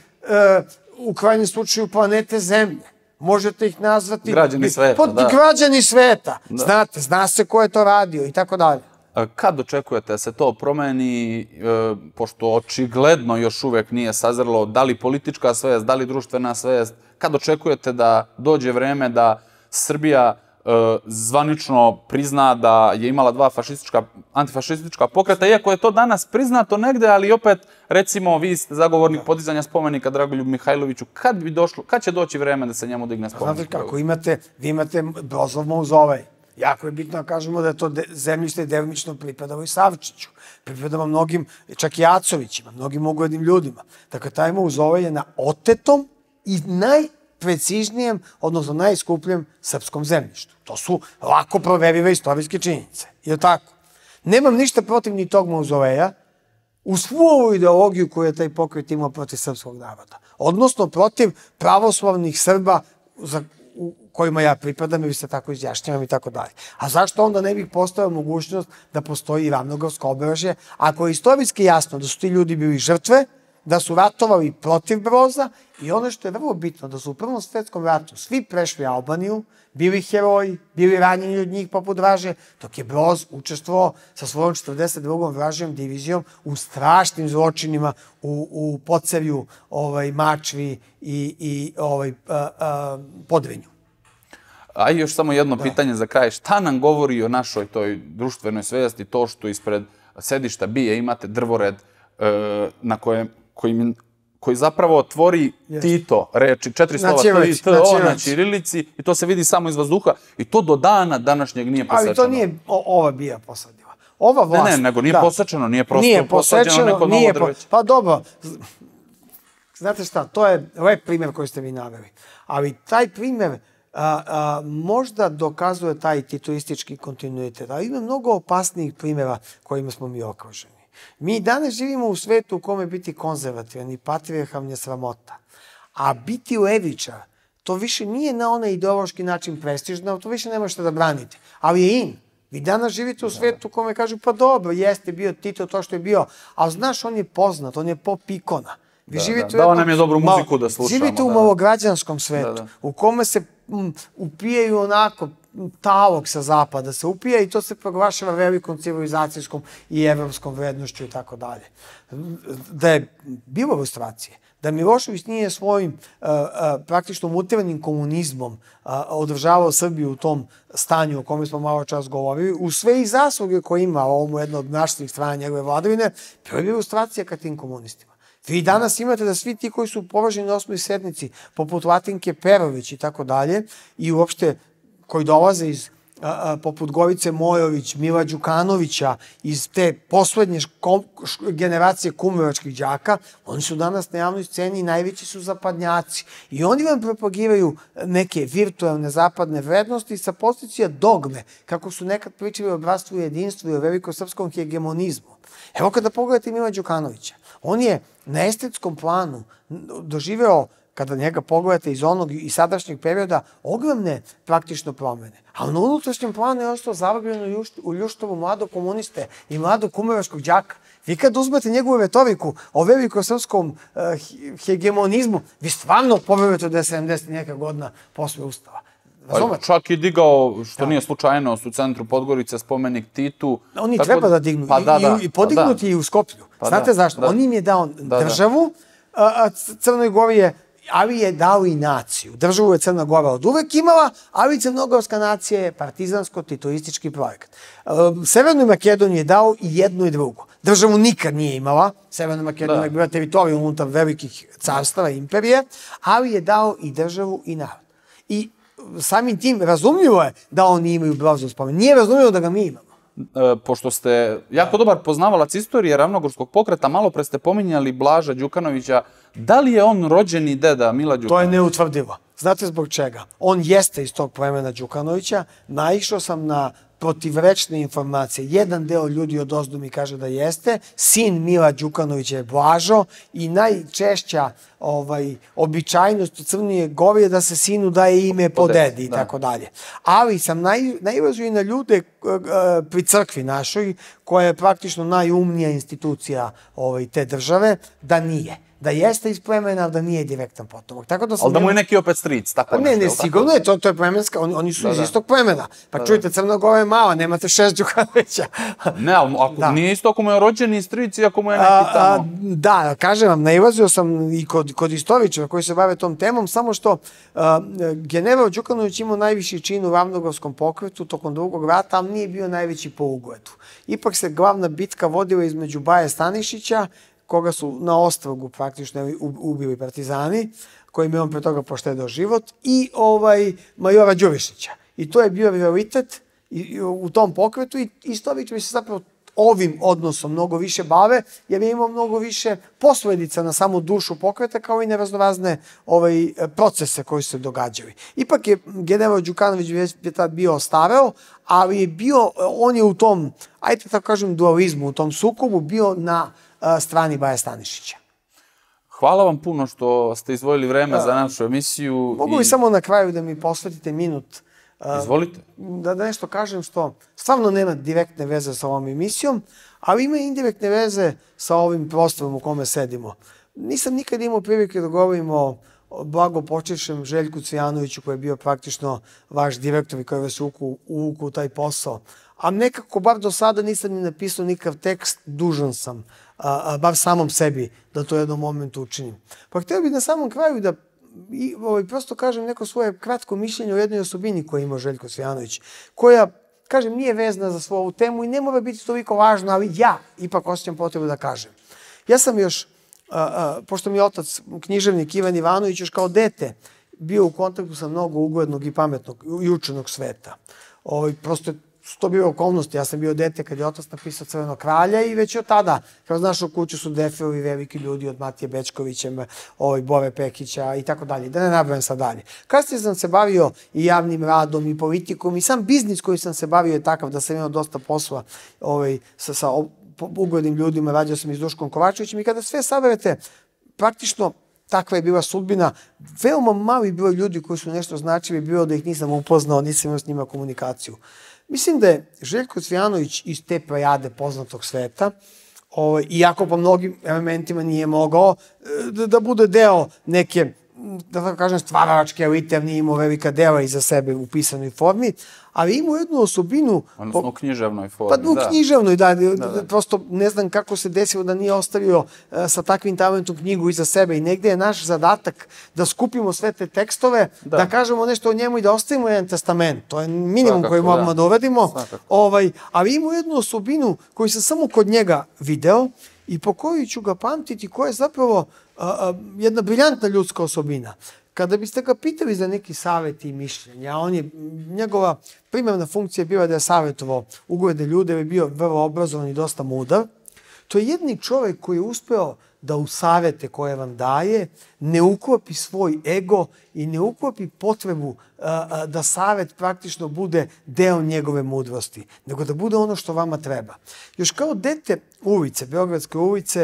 u krajnjem slučaju planete Zemlje. Možete ih nazvati... Građani sveta, da. Građani sveta. Znate, zna se ko je to radio i tako dalje. Kad očekujete da se to promeni, pošto očigledno još uvek nije sazrelo, da li politička svest, da li društvena svest, kad očekujete da dođe vreme da Srbija zvanično prizna da je imala dva antifašistička pokreta, iako je to danas priznato negde, ali opet, recimo, vi ste zagovornik podizanja spomenika Dragoljubu Mihajloviću, kad će doći vreme da se njemu digne spomenik? Znate kako, vi imate Brozov mauzolej. Jako je bitno da kažemo da je to zemljište delimično pripadalo i Savčiću. Pripadalo mnogim, čak i Acovićima, mnogim uglednim ljudima. Dakle, taj mauzolej je na otetom i najprecižnijem, odnosno najskupljem srpskom zemljištu. To su lako proverive istorijske činjenice. Je li tako? Nemam ništa protiv ni tog mauzoleja, u svu ovu ideologiju koju je taj pokret imao protiv srpskog naroda. Odnosno, protiv pravoslavnih Srba kojima ja pripadam ili se tako izjašnjavam i tako dalje. A zašto onda ne bih postao mogućnost da postoji i ravnogorsko obeležje, ako je istorijski jasno da su ti ljudi bili žrtve, da su ratovali protiv Broza i ono što je vrlo bitno, da su u Prvom svetskom ratu svi prešli Albaniju, bili heroji, bili ranjeni od njih poput Vraže, dok je Broz učestvovao sa svojom 42. Vražijom divizijom u strašnim zločinima u Podsevju, Mačvi i Podrinju. A i još samo jedno pitanje za kraj. Šta nam govori o našoj toj društvenoj svesti to što ispred sedišta BIA imate drvored koji zapravo tvori Tito, reči, 4 slova T-O na ćirilici i to se vidi samo iz vazduha i to do dana današnjeg nije posečeno. Ali to nije ova BIA posadila. Ova vlast... Ne, nego nije posečeno, nije prosto posađeno neko novo drveće. Pa dobro, znate šta, to je lep primjer koji ste vi naveli. Ali taj primjer možda dokazuje taj titoistički kontinuitet, ali ima mnogo opasnijih primjera kojima smo mi okruženi. Mi danas živimo u svetu u kome biti konzervativan i patrijarhalni je sramota. A biti levičar, to više nije na onaj ideološki način prestižno, to više ne možete da branite. Ali je in. Vi danas živite u svetu u kome kažu, pa dobro, jeste bio Tito to što je bio, ali znaš, on je poznat, on je pop ikona. Dao nam je dobru muziku da slušamo. Živite u malograđanskom svetu, u kome se upijaju onako talog sa zapada, se upija i to se proglašava velikom civilizacijskom i evropskom vrednošću i tako dalje. Da je bilo ilustracije, da Milošević nije svojim praktično mutiranim komunizmom održavao Srbiju u tom stanju o kome smo malo čas govorili, u sve i zasluge koje ima, ovo mu jedno od naših strana njegove vladavine, bilo je ilustracija ka tim komunistima. Vi danas imate da svi ti koji su považeni na 8. sednici, poput Latinke Perović i tako dalje, i uopšte koji dolaze iz, poput Gorice Mojović, Mila Đukanovića, iz te poslednje generacije kumovačkih đaka, oni su danas na javnoj sceni i najveći su zapadnjaci. I oni vam propagiraju neke virtualne zapadne vrednosti sa pozicija dogme, kako su nekad pričali o bratstvu i jedinstvu i o velikosrpskom hegemonizmu. Evo kada pogledate Mila Đukanovića, on je na estetskom planu doživeo kada njega pogledate iz onog i sadašnjeg perioda, ogromne praktično promene. A na unutrašnjem planu je ostao zavrljeno u ljuštovu mladog komuniste i mladog kumovačkog đaka. Vi kad uzmete njegovu retoriku o velikosrpskom hegemonizmu, vi stvarno poverujete da je 70 neka godina posle Ustava. Čak i digao, što nije slučajno, u centru Podgorice, spomenik Titu. Oni treba da dignu. I podignuti i u Skoplju. Znate zašto? On im je dao državu, Crnoj Gori je, ali je dao i naciju. Državu je Crna Gora od uvek imala, ali crnogorska nacija je partizansko-titoistički projekat. Severnoj Makedoniji je dao i jedno i drugo. Državu nikad nije imala. Severna Makedonija je bila teritorija unutar velikih carstava i imperije, ali je dao i državu i narod. I samim tim razumljivo je da oni imaju Broza spomen. Nije razumljivo da ga mi imamo. Pošto ste jako dobar poznavalac istorije Ravnogorskog pokreta, malo pre ste pominjali Blaža Đukanovića. Da li je on rođeni deda Mila Đukanovića? To je neutvrdivo. Znate zbog čega? On jeste iz tog plemena Đukanovića. Naišao sam na protivrečne informacije. Jedan deo ljudi odozdu mi kaže da jeste. Sin Mila Đukanovića je Blažo i najčešća običajnost u Crnoj Gori je da se sinu daje ime po dedi i tako dalje. Ali sam nailazio i na ljude pri crkvi našoj, koja je praktično najumnija institucija te države, da nije. Da jeste iz plemena, ali da nije direktan potomak. Ali da mu je neki opet stric, tako nešto. Ne, sigurno je, to je plemenska, oni su iz istog plemena. Pa čujte, Crna Gora je mala, nemate 6 Đukanovića. Ne, ali ako nije isto, ako mu je rođeni stric i ako mu je neki tamo... Da, kažem vam, nailazio sam i kod istoričara koji se bave tom temom, samo što general Đukanović imao najviši čin u Ravnogorskom pokretu tokom Drugog rata, ali nije bio najveći po ugledu. Ipak se glavna bitka vodila između Baje Stanišića, koga su na Ostrogu praktično ubili partizani, kojim je on pre toga poštedao život, i majora Đurišića. I to je bio realitet u tom pokretu i istoričari se zapravo ovim odnosom mnogo više bave, jer je imao mnogo više posledica na samu dušu pokreta, kao i na raznorazne procese koji se događali. Ipak je general Đukanović je tad bio ostareo, ali je bio, on je u tom, ajde tako kažem, dualizmu, u tom sukobu bio na strani Baje Stanišića. Hvala vam puno što ste izdvojili vreme za našu emisiju. Mogu li samo na kraju da mi posvetite minut? Izvolite. Da nešto kažem što stvarno nema direktne veze sa ovom emisijom, ali ima indirektne veze sa ovim prostorom u kome sedimo. Nisam nikad imao prilike da govorim o blago počivšem Željku Cvijanoviću, koji je bio praktično vaš direktor i koji vas uvuku u taj posao. A nekako, bar do sada nisam ni napisao nikakav tekst, dužan sam, bar samom sebi, da to u jednom momentu učinim. Pa htio bih na samom kraju da prosto kažem neko svoje kratko mišljenje o jednoj osobini koju ima Željko Cvijanović, koja, kažem, nije vezna za svu ovu temu i ne mora biti toliko važna, ali ja ipak osjećam potrebu da kažem. Ja sam još, pošto mi je otac književnik Ivan Ivanović, još kao dete bio u kontaktu sa mnogo uglednog i pametnog i učenog sveta. Prosto su to bio okolnosti. Ja sam bio dete kad je otac napisao Crvenog kralja i već od tada, kroz našu kuću su defili veliki ljudi od Matije Bečkovića, Bore Pekića i tako dalje. Da ne nabrajam sad dalje. Kasnije sam se bavio i javnim radom i politikom i sam biznis koji sam se bavio je takav da sam imao dosta posla sa uglednim ljudima. Radio sam i s Duškom Kovačevićem i kada sve saberete, praktično takva je bila sudbina. Veoma mali broj ljudi koji su nešto značili bilo da ih nisam upoznao, nisam imao s njima komunikaciju. Mislim da je Željko Cvijanović iz te plejade poznatog sveta, iako po mnogim elementima nije mogao da bude deo neke, da tako kažem, stvaralačke elite, nije imao velika dela iza sebe u pisanoj formi, ali imao jednu osobinu... Odnosno u književnoj formi, da. Pa u književnoj, da. Prosto ne znam kako se desilo da nije ostavio sa takvim talentom knjigu iza sebe i negde je naš zadatak da skupimo sve te tekstove, da kažemo nešto o njemu i da ostavimo jedan testament. To je minimum koji moramo da uvedimo. Ali imao jednu osobinu koju sam samo kod njega video i po kojoj ću ga pamtiti, koja je zapravo jedna briljantna ljudska osobina. Kada biste ga pitali za neki savjet i mišljenja, njegova primarna funkcija je bila da je savjetovao ugledne ljude, je bio vrlo obrazovan i dosta mudar. To je jedni čovjek koji je uspeo da u savjete koje vam daje ne uklopi svoj ego i ne uklopi potrebu da savjet praktično bude deo njegove mudrosti, nego da bude ono što vama treba. Još kao dete ulice, Beogradske ulice,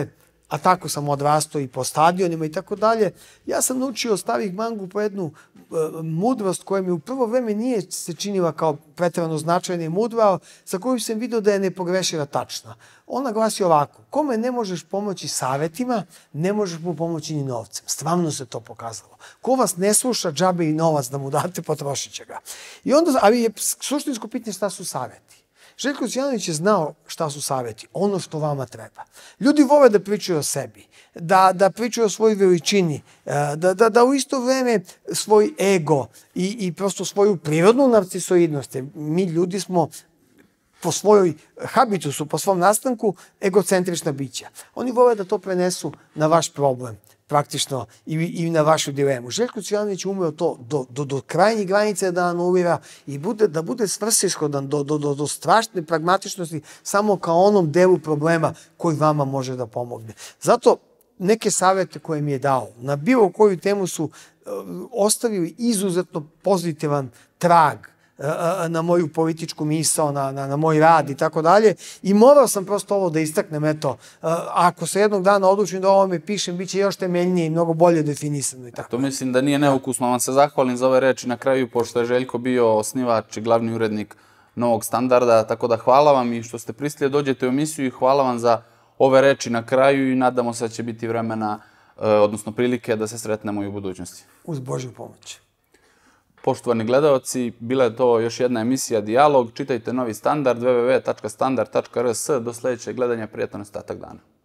a tako sam odrastao i po stadionima i tako dalje, ja sam naučio od starih mangu po jednu mudrost koja mi u prvo vreme nije se činila kao preterano značajna i mudra, za koju sam vidio da je nepogrešiva tačna. Ona glasi ovako: kome ne možeš pomoći savjetima, ne možeš mu pomoći ni novcem. Stvarno se to pokazalo. Ko vas ne sluša, džabe i novac da mu date, potrošit će ga. I onda, ali je suštinsko pitanje šta su savjeti. Željko Lucijanović je znao šta su savjeti, ono što vama treba. Ljudi vole da pričaju o sebi, da pričaju o svojoj veličini, da u isto vreme svoj ego i prosto svoju prirodnu narcisoidnost. Mi ljudi smo po svojoj habitusu, po svom nastanku, egocentrična bića. Oni vole da to prenesu na vaš problem, praktično, i na vašu dilemu. Željko Lucijanović umeo to do krajnjih granice da anulira i da bude svrsishodan do strašne pragmatičnosti samo kao onom delu problema koji vama može da pomogne. Zato neke savjete koje mi je dao na bilo koju temu su ostavili izuzetno pozitivan trag na moju političku misao, na moj rad i tako dalje. I morao sam prosto ovo da istaknem, eto, ako se jednog dana odlučim da ovome pišem, bit će još temeljnije i mnogo bolje definisano i tako. To mislim da nije neukusno. Vam se zahvalim za ove reči na kraju, pošto je Željko bio osnivač i glavni urednik Novog standarda, tako da hvala vam i što ste pristali dođete u emisiju i hvala vam za ove reči na kraju i nadamo se da će biti vremena, odnosno prilike da se sretnemo i u budućnosti. Uz Božju pomoć. Poštovani gledaoci, bila je to još jedna emisija Dijalog. Čitajte Novi standard, www.standard.rs. Do sljedećeg gledanja, prijatan ostatak dana.